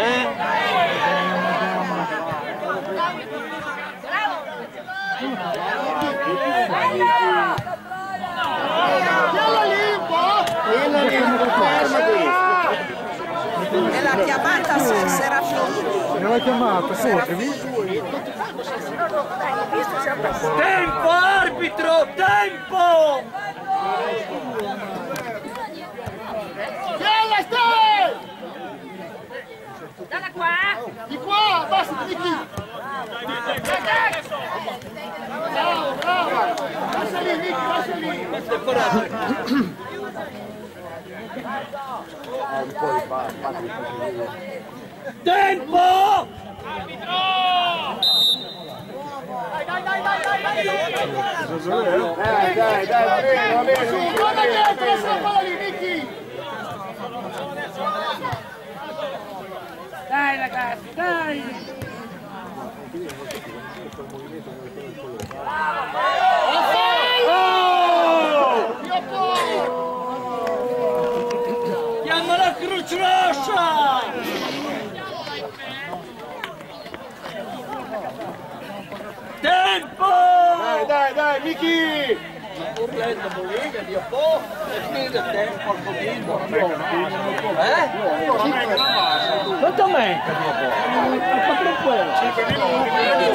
E l'ha chiamata Serafini. l'ha chiamata, corri. Tempo arbitro, tempo! Yalla, stai! Dalla qua! Di qua, basta, di qui! Bravo, bravo! Lascia lì, Nicky, lascia lì! Tempo! Arbitro! Dai, va bene! Guarda dietro, lascia la palla lì, Nicky! Dai ragazzi, dai! Chiama la Croce Rossa! Tempo! Dai, Miki! Urlando Bolivia, Dio po', e finito il tempo al pochino. Quanto manca, Dio po'? Ma quello? 5 minuti.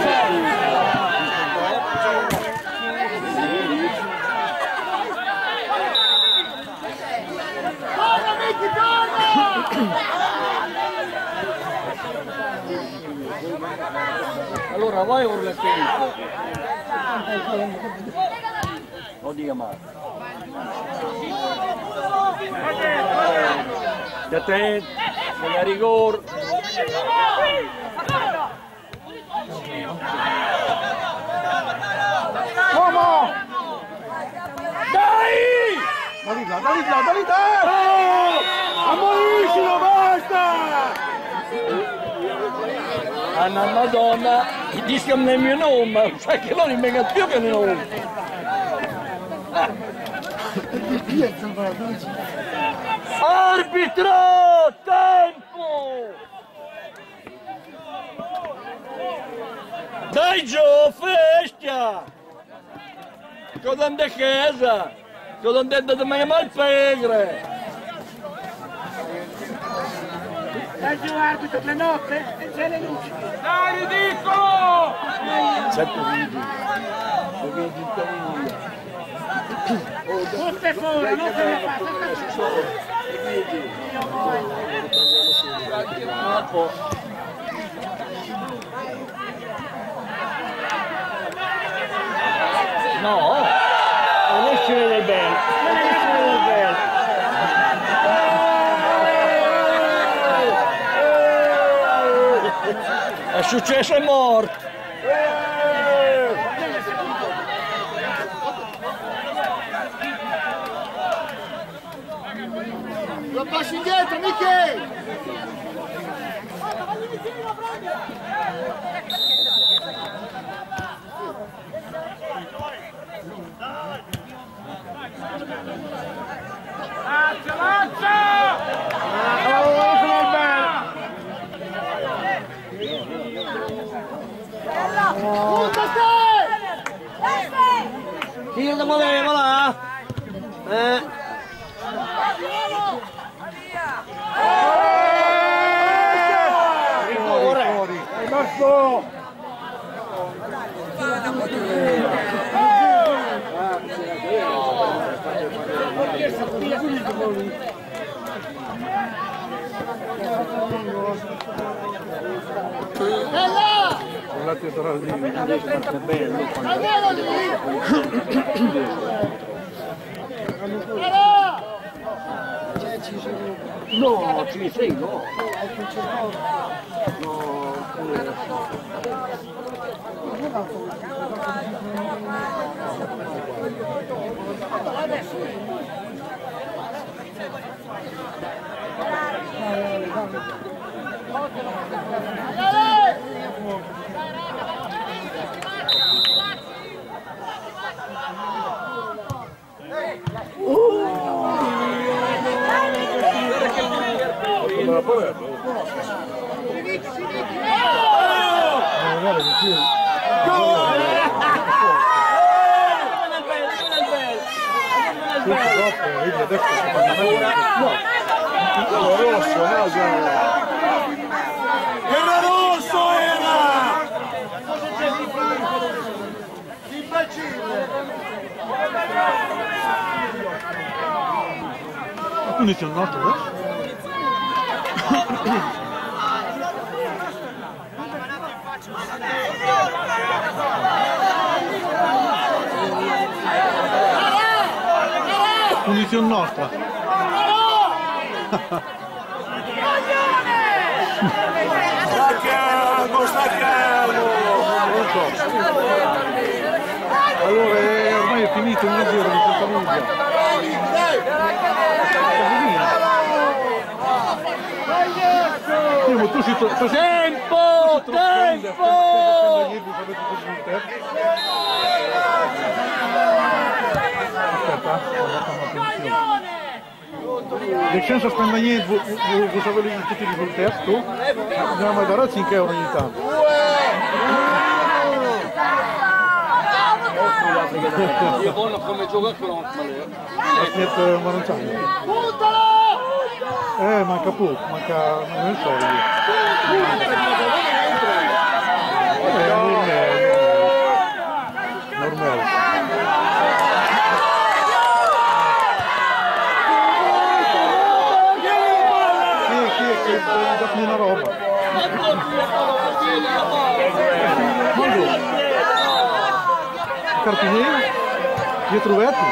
Torna, Miki, torna! Allora, vai urlando. Oddio, ma. Da te, non è rigore. Uomo! Dai! Dai là! Ammoniscilo, basta! Anna Madonna, ti dicono nel mio nome, sai che non mi venga più che il nome. Arbitro! Tempo! Dai giù, festia! Cosa andate a casa? Cosa andate da me mal pegre? Dai giù arbitro, le notte e c'è le luci. Dai, dico! Certo vedi, lo vedi in famiglia. Tutte fuori, non te la fate. No, non escere dai belli, non escere dai belli. È successo, è morto. Lo passi indietro, Michi! Lancia! Punta Tiro da muovere, va là! Rigore! Marco! La teatralina. È bello. No, ci sei, no. Era rosso, era! Quindi c'è un altro, punizione nostra. Sta calmo! Non so. Allora ormai è finito il giro di questa lunga. Tu si Tempo! Tempo! Le senza spendere niente, vuoi sapere tutti i risultati tu? Andiamo a dare 5 euro ogni tanto. Io voglio come gioca con Aspetta, ma non c'è. Manca poco, manca non è soldi. Normale. Una roba. Carpinieri? Dietro Vetti?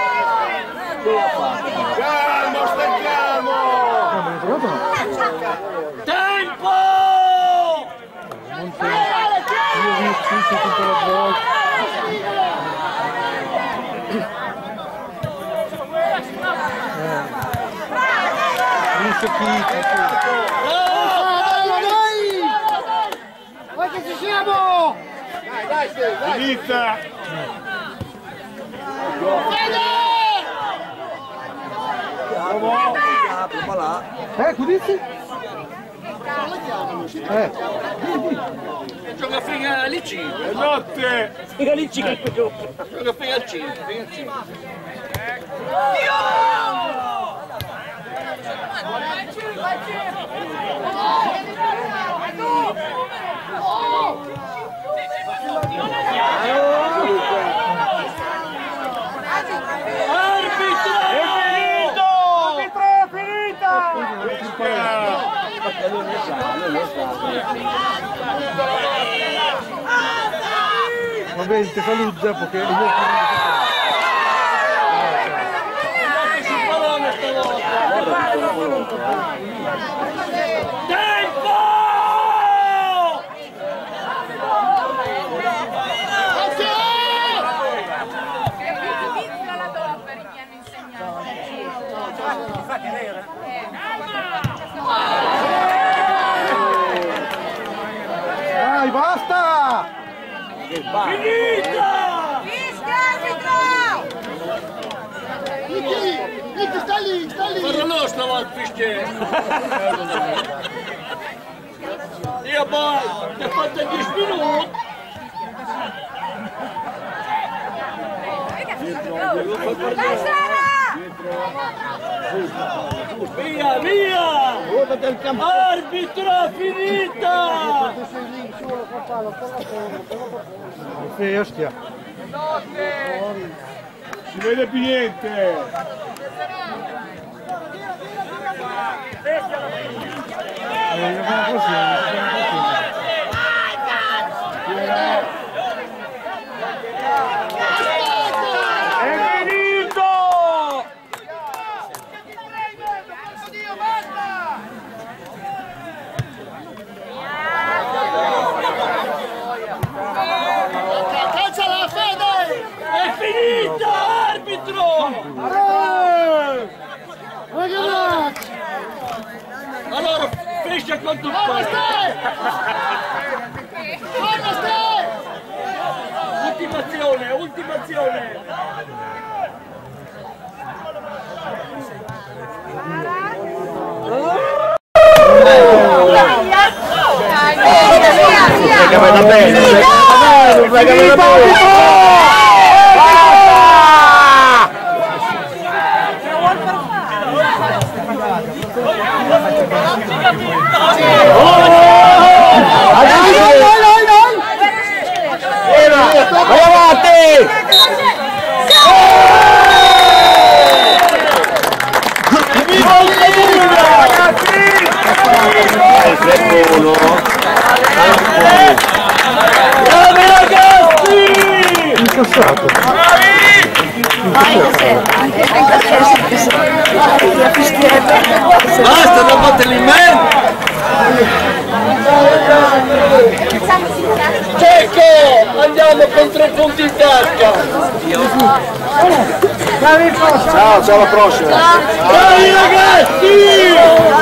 Calmo, stai calmo! Ma l'hai trovato no? Tempo! Non c'è. Io ho visto tutta la volta. Non c'è chi. Poi che ci siamo! Dai, Finita! Qui dici? Gioca fino alle 5. notte! Fino alle 5 gioca fino alle 5. Va bene, ti saluto perché io Tempo! Dai, basta! Finita! Nicky, sta lì! Farò lo stavolta fischio! Io poi, ti ho fatto 10 minuti! Via, via! Arbitro, finita! Festia! Si vede più niente! c'è con tutto! Ultimazione, ultimazione! Va bene! Vai avanti! Bravi ragazzi! Incassato. Basta, non batterli in mente! Cecco! Andiamo con 3 punti in tasca! Ciao, ciao, alla prossima! Bravi ragazzi!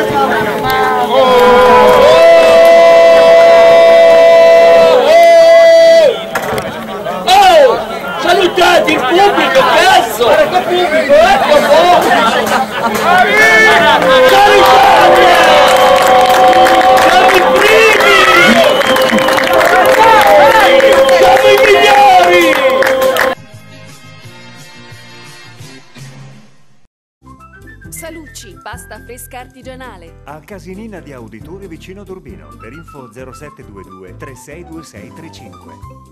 Oh! Salutate il pubblico, cazzo! Ecco pubblico, ecco un siamo i primi! Siamo i migliori! Salucci, pasta fresca artigianale. A Casinina di Auditore vicino ad Urbino. Per info 0722 362635.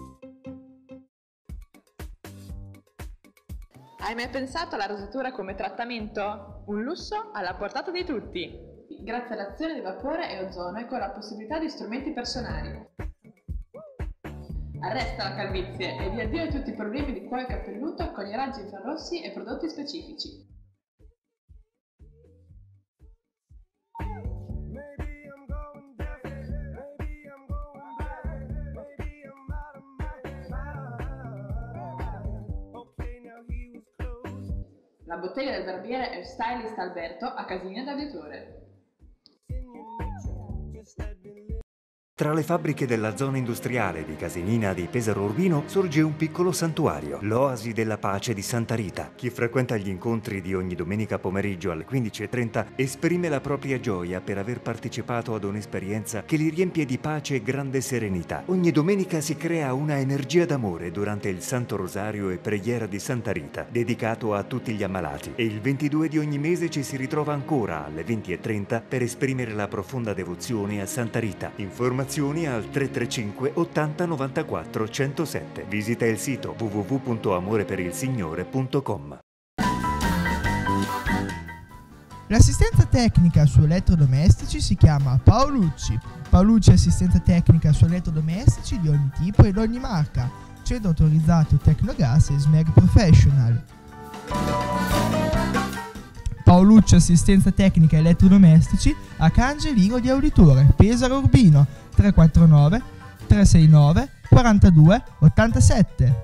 Hai mai pensato alla rosatura come trattamento? Un lusso alla portata di tutti, grazie all'azione di vapore e ozono e con la possibilità di strumenti personali. Arresta la calvizie e dia addio a tutti i problemi di cuoio capelluto con i raggi infrarossi e prodotti specifici. La bottega del barbiere e stylist Alberto a Casinina d'Auditore. Tra le fabbriche della zona industriale di Casinina di Pesaro Urbino sorge un piccolo santuario, l'Oasi della Pace di Santa Rita. Chi frequenta gli incontri di ogni domenica pomeriggio alle 15:30 esprime la propria gioia per aver partecipato ad un'esperienza che li riempie di pace e grande serenità. Ogni domenica si crea una energia d'amore durante il Santo Rosario e Preghiera di Santa Rita, dedicato a tutti gli ammalati. E il 22 di ogni mese ci si ritrova ancora alle 20:30 per esprimere la profonda devozione a Santa Rita. Informazioni al 335 80 94 107. Visita il sito www.amoreperilsignore.com. L'assistenza tecnica su elettrodomestici si chiama Paolucci. Paolucci è assistenza tecnica su elettrodomestici di ogni tipo e di ogni marca. Centro autorizzato Tecnogas e Smeg Professional. Paolucci assistenza tecnica elettrodomestici a Cangelino di Auditore, Pesaro Urbino, 349 369 42 87.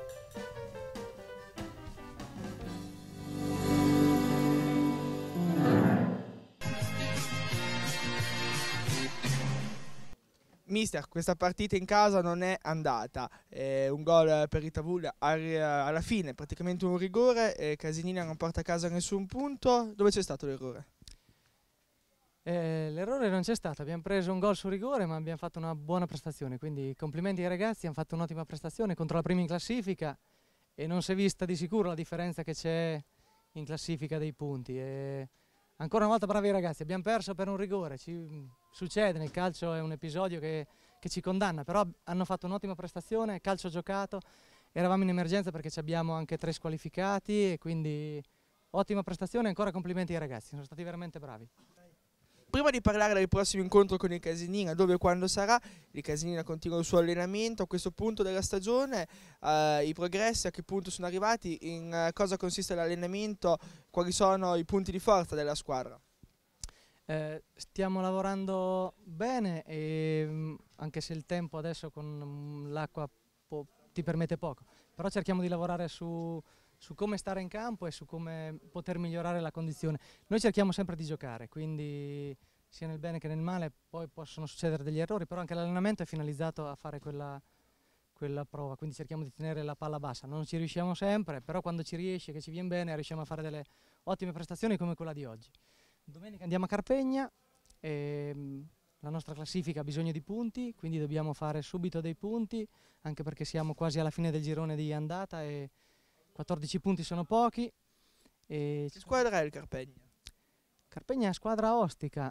Mister, questa partita in casa non è andata, un gol per i Tavul alla fine, praticamente un rigore, Casinina non porta a casa nessun punto. Dove c'è stato l'errore? L'errore non c'è stato, abbiamo preso un gol su rigore ma abbiamo fatto una buona prestazione, quindi complimenti ai ragazzi, hanno fatto un'ottima prestazione contro la prima in classifica e non si è vista di sicuro la differenza che c'è in classifica dei punti. Ancora una volta bravi ragazzi, abbiamo perso per un rigore, succede, nel calcio è un episodio che ci condanna, però hanno fatto un'ottima prestazione, calcio giocato, eravamo in emergenza perché abbiamo anche 3 squalificati e quindi ottima prestazione e ancora complimenti ai ragazzi, sono stati veramente bravi. Prima di parlare del prossimo incontro con il Casinina, dove e quando sarà, il Casinina continua il suo allenamento. A questo punto della stagione, i progressi, a che punto sono arrivati, in cosa consiste l'allenamento, quali sono i punti di forza della squadra? Stiamo lavorando bene, e, anche se il tempo adesso con l'acqua ti permette poco, però cerchiamo di lavorare su come stare in campo e su come poter migliorare la condizione. Noi cerchiamo sempre di giocare, quindi sia nel bene che nel male, poi possono succedere degli errori, però anche l'allenamento è finalizzato a fare quella prova, quindi cerchiamo di tenere la palla bassa. Non ci riusciamo sempre, però quando ci riesce, che ci viene bene, riusciamo a fare delle ottime prestazioni come quella di oggi. Domenica andiamo a Carpegna e la nostra classifica ha bisogno di punti, quindi dobbiamo fare subito dei punti, anche perché siamo quasi alla fine del girone di andata e 14 punti sono pochi. Che squadra è il Carpegna? Carpegna è una squadra ostica,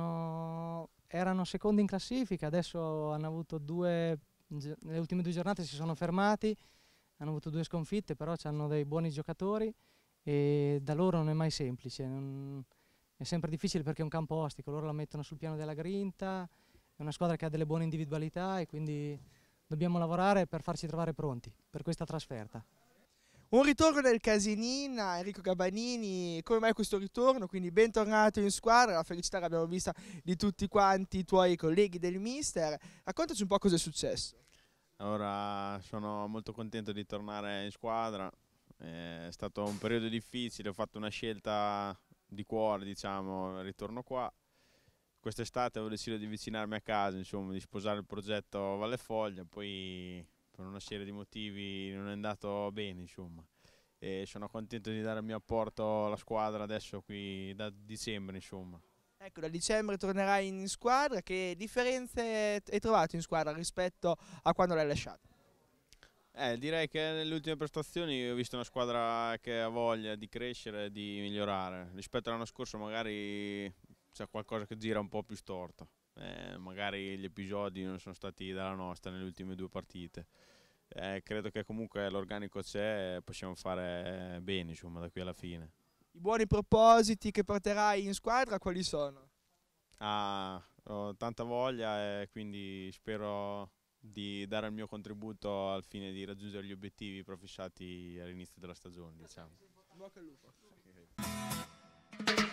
erano secondi in classifica, adesso hanno avuto nelle ultime 2 giornate si sono fermati, hanno avuto 2 sconfitte, però hanno dei buoni giocatori e da loro non è mai semplice, è sempre difficile perché è un campo ostico, loro la mettono sul piano della grinta, è una squadra che ha delle buone individualità e quindi dobbiamo lavorare per farci trovare pronti per questa trasferta. Un ritorno del Casinina, Enrico Gabanini, come mai questo ritorno? Quindi bentornato in squadra, la felicità l'abbiamo vista di tutti quanti i tuoi colleghi del mister. Raccontaci un po' cosa è successo. Allora, sono molto contento di tornare in squadra, è stato un periodo difficile, ho fatto una scelta di cuore, diciamo, ritorno qua. Quest'estate avevo deciso di avvicinarmi a casa, insomma, di sposare il progetto Valle Foglia, poi per una serie di motivi non è andato bene, insomma. E sono contento di dare il mio apporto alla squadra adesso qui da dicembre, insomma. Ecco, da dicembre tornerai in squadra, che differenze hai trovato in squadra rispetto a quando l'hai lasciata? Direi che nelle ultime prestazioni ho visto una squadra che ha voglia di crescere e di migliorare. Rispetto all'anno scorso magari c'è qualcosa che gira un po' più storto. Magari gli episodi non sono stati dalla nostra nelle ultime 2 partite. Credo che comunque l'organico c'è e possiamo fare bene, insomma, da qui alla fine. I buoni propositi che porterai in squadra quali sono? Ho tanta voglia e quindi spero di dare il mio contributo al fine di raggiungere gli obiettivi prefissati all'inizio della stagione, diciamo. Bocca al lupo.